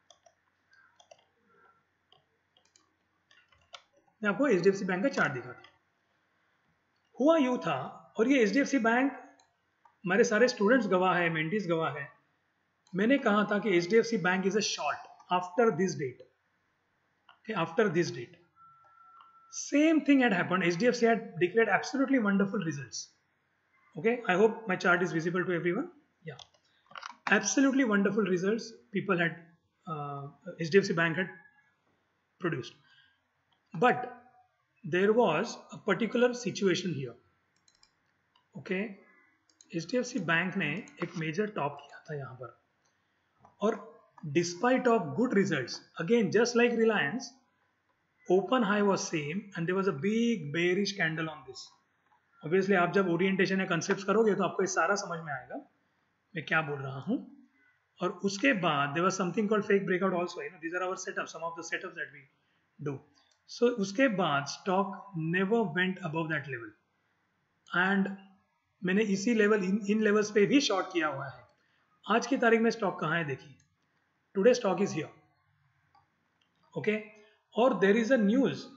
Speaker 3: मैं आपको HDFC बैंक का चार्ट दिखाता हूं. हुआ यूं था, और ये HDFC बैंक हमारे सारे स्टूडेंट्स गवाह है, मेंटीज गवाह है. मैंने कहा था कि HDFC bank is a short after this date. After this date same thing had happened. HDFC had declared absolutely wonderful results. Okay, I hope my chart is visible to everyone. Absolutely wonderful results people had, HDFC bank had produced. But there was a particular situation here. Okay, HDFC bank ने एक major top किया था यहाँ पर, और despite of good results, again just like Reliance, open high was same and there was a big bearish candle on this. Obviously आप जब orientation या कंसेप्ट्स करोगे तो आपको ये सारा समझ में आएगा मैं क्या बोल रहा हूँ. और उसके बाद there was something called fake breakout also. These are our setup, some of the setups that we do. So उसके बाद stock never went above that level, and मैंने इसी लेवल, इन लेवल्स पे भी शॉर्ट किया हुआ है. आज की तारीख में स्टॉक कहाँ है देखिए. Today stock is here. Okay, और there is a news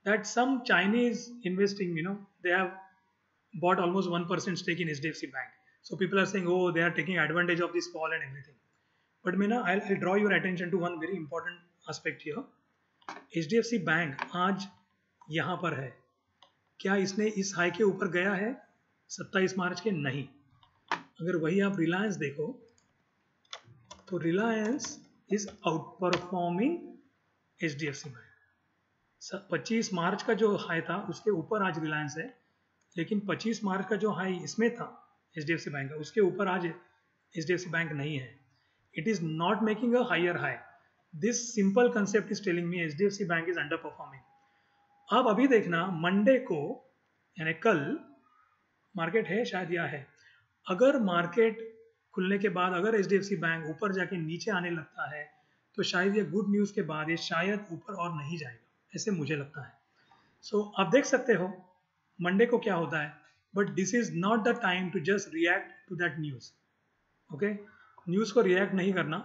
Speaker 3: that some Chinese investing, they have bought almost 1% stake in HDFC Bank. So people are saying, oh, they are taking advantage of this fall and everything. But Meena, I'll draw your attention to one very important aspect here. HDFC Bank आज यहाँ पर है. क्या इसने इस high के ऊपर गया है 27 मार्च के? नहीं. अगर वही आप रिलायंस देखो तो Reliance is outperforming HDFC bank. 25 मार्च का जो हाई था उसके ऊपर आज रिलायंस है, लेकिन 25 मार्च का जो हाई इसमें था HDFC बैंक का उसके ऊपर आज HDFC बैंक नहीं है. It is not making a higher high. This simple concept is telling me HDFC bank is underperforming. अब अभी देखना मंडे को यानी कल मार्केट है शायद या है. अगर मार्केट खुलने के बाद अगर HDFC बैंक ऊपर जाके नीचे आने लगता है तो शायद ये गुड न्यूज़ के बाद ये शायद ऊपर और नहीं जाएगा, ऐसे मुझे लगता है. सो आप देख सकते हो मंडे को क्या होता है, but this is not the time to just react to that news. Okay, news को रिएक्ट नहीं करना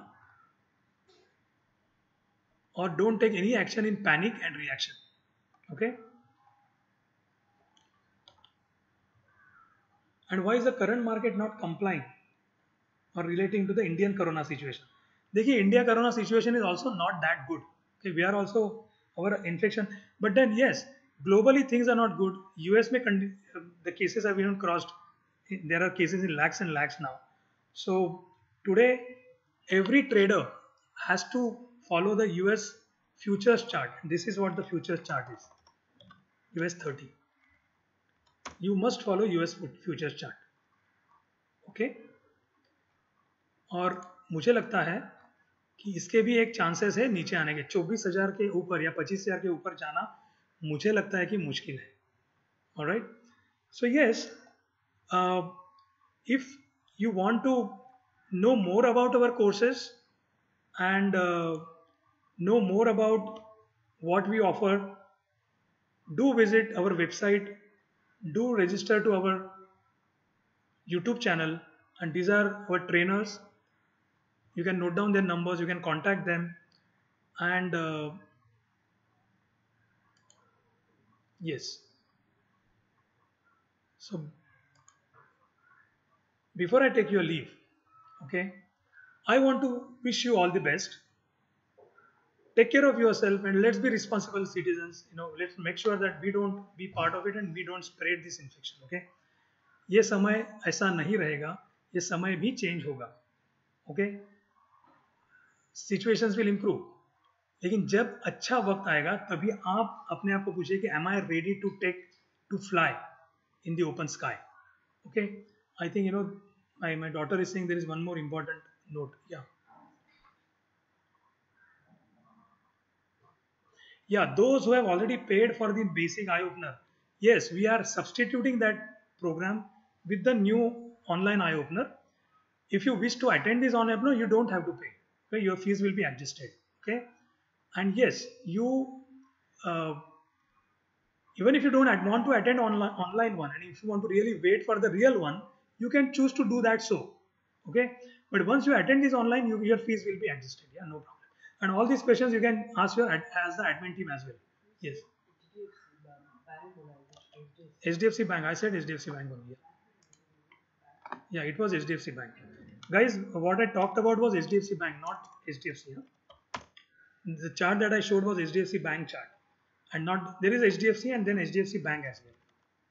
Speaker 3: और don't take any action in panic and reaction. Okay, and why is the current market not complying or relating to the Indian corona situation? देखिए, India corona situation is also not that good. We are also our infection, but then yes, globally things are not good. US में the cases have even crossed. There are cases in lakhs and lakhs now. So today every trader has to follow the US futures chart. This is what the futures chart is. US 30. You must follow US futures chart. Okay. और मुझे लगता है कि इसके भी एक chances है नीचे आने के. 24,000 के ऊपर या 25,000 के ऊपर जाना मुझे लगता है कि मुश्किल है. Alright, so yes, if you want to know more about our courses and know more about what we offer, do visit our website, do register to our YouTube channel, and these are our trainers. You can note down their numbers, you can contact them, and yes, so before I take your leave, okay, I want to wish you all the best. Take care of yourself and let's be responsible citizens. Let's make sure that we don't be part of it and we don't spread this infection. Okay, ये समय ऐसा नहीं रहेगा, ये समय भी change होगा. Okay, situations will improve, लेकिन जब अच्छा वक्त आएगा तभी आप अपने आप को पूछिए कि am I ready to fly in the open sky. Okay, I think my daughter is saying there is one more important note. Yeah, those who have already paid for the basic eye opener, yes, we are substituting that program with the new online eye opener. If you wish to attend this online opener, you don't have to pay. Okay? Your fees will be adjusted. Okay, and yes, you even if you don't want to attend online one, and if you want to really wait for the real one, you can choose to do that. So, okay, but once you attend this online, your fees will be adjusted. Yeah, no problem. And all these questions you can ask as the admin team as well. Yes. HDFC Bank. I said HDFC Bank only. Yeah, it was HDFC Bank. Guys, what I talked about was HDFC Bank, not HDFC. The chart that I showed was HDFC Bank chart, and not there is HDFC and then HDFC Bank as well.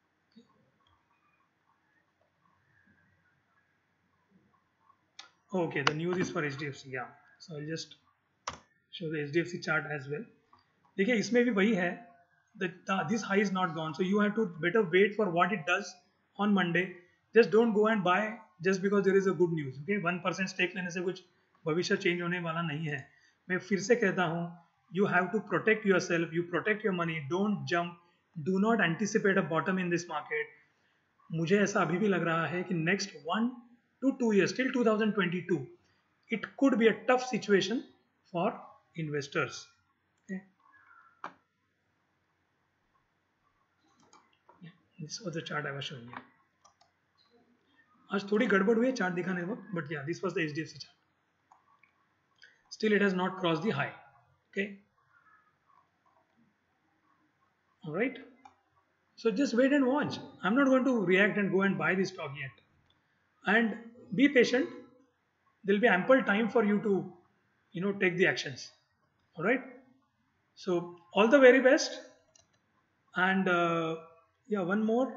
Speaker 3: Okay, the news is for HDFC. Yeah, so I'll just show the HDFC chart as well. देखिए, इसमें भी वही है. This high is not gone, so you have to better wait for what it does on Monday. Just don't go and buy just because there is a good news. Okay, 1% stake लेने से कुछ भविष्य change होने वाला नहीं है. मैं फिर से कहता हूँ, you have to protect yourself, you protect your money, don't jump, do not anticipate a bottom in this market. मुझे ऐसा अभी भी लग रहा है कि next 1 to 2 years till 2022, it could be a tough situation for investors. Okay, this was the chart I was showing you. आज थोड़ी गड़बड़ हुई है चार्ट दिखाने वक्त, but yeah, this was the HDFC chart. Still it has not crossed the high. Okay, All right. So just wait and watch. I'm not going to react and go and buy this stock yet. And be patient. There'll be ample time for you to, take the actions. All right. So all the very best. And yeah, one more.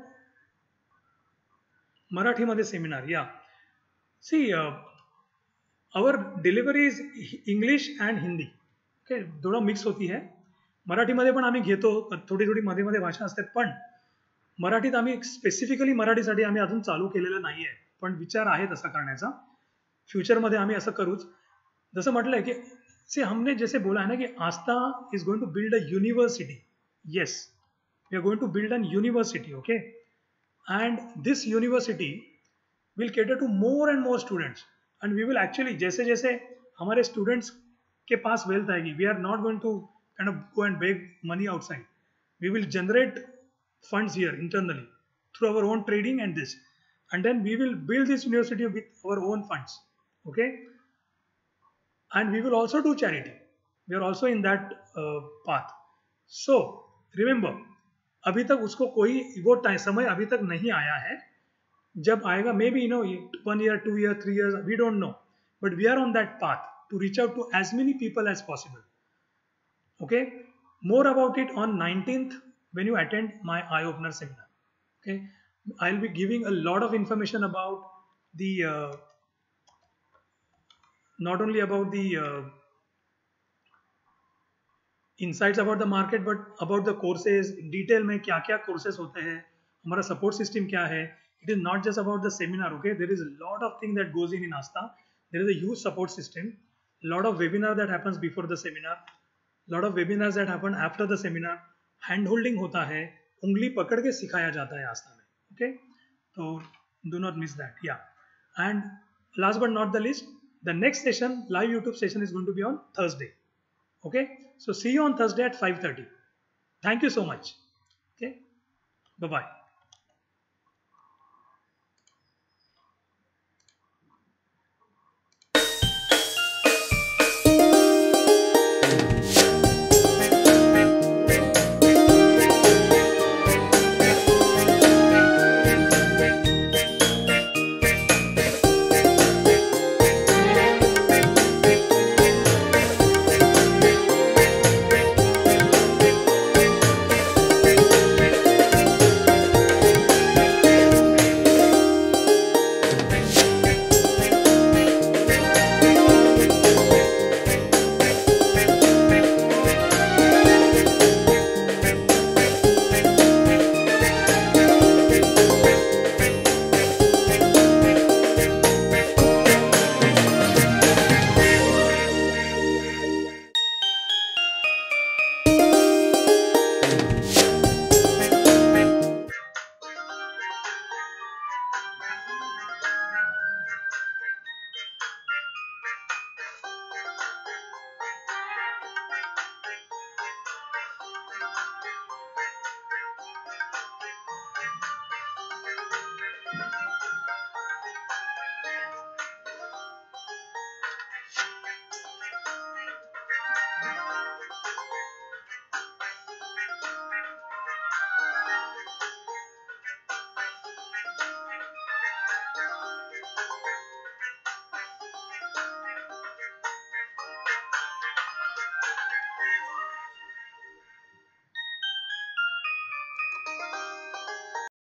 Speaker 3: Marathi Madhe seminar. Yeah. See, our delivery is English and Hindi. Okay, थोडं mix होती है. मराठीमध्ये पण आम्ही घेतो, थोडी थोडी मध्ये मध्ये भाषा असतात, पण मराठीत आम्ही स्पेसिफिकली मराठीसाठी आम्ही अजून चालू केलेलं नाहीये, पण विचार आहे तसा करण्याचा. फ्युचरमध्ये आम्ही असं करूच. जसं म्हटलंय की हमने जैसे बोला है ना कि Aastha is going to build a university. Yes, we are going to build an university. Okay, and this university will cater to more and more students, and we will actually जैसे जैसे हमारे स्टूडेंट्स के पास वेल्थ आएगी, we are not going to kind of go and beg money outside. We will generate funds here internally through our own trading and this, and then we will build this university with our own funds. Okay, and we will also do charity. We are also in that path. So remember, अभी तक उसको कोई वो समय अभी तक नहीं आया है. जब आएगा, maybe 1 year, 2 year, 3 years, we don't know, but we are on that path to reach out to as many people as possible. Okay, more about it on 19th when you attend my eye opener seminar. Okay, I'll be giving a lot of information about the not only about the insights about the market, but about the courses, detail में क्या क्या courses होते हैं, हमारा support system क्या है. It is not just about the seminar. Okay, there is a lot of things that goes in ASTA. There is a huge support system, lot of webinar that happens before the seminar, lot of webinars that happen after the seminar. Hand holding होता है, उंगली पकड़ के सिखाया जाता है आस्था में. Okay, तो do not miss that. Yeah, and last but not the list, the next session, live YouTube session, is going to be on Thursday. Okay, so see you on Thursday at 5:30. Thank you so much. Okay, bye bye.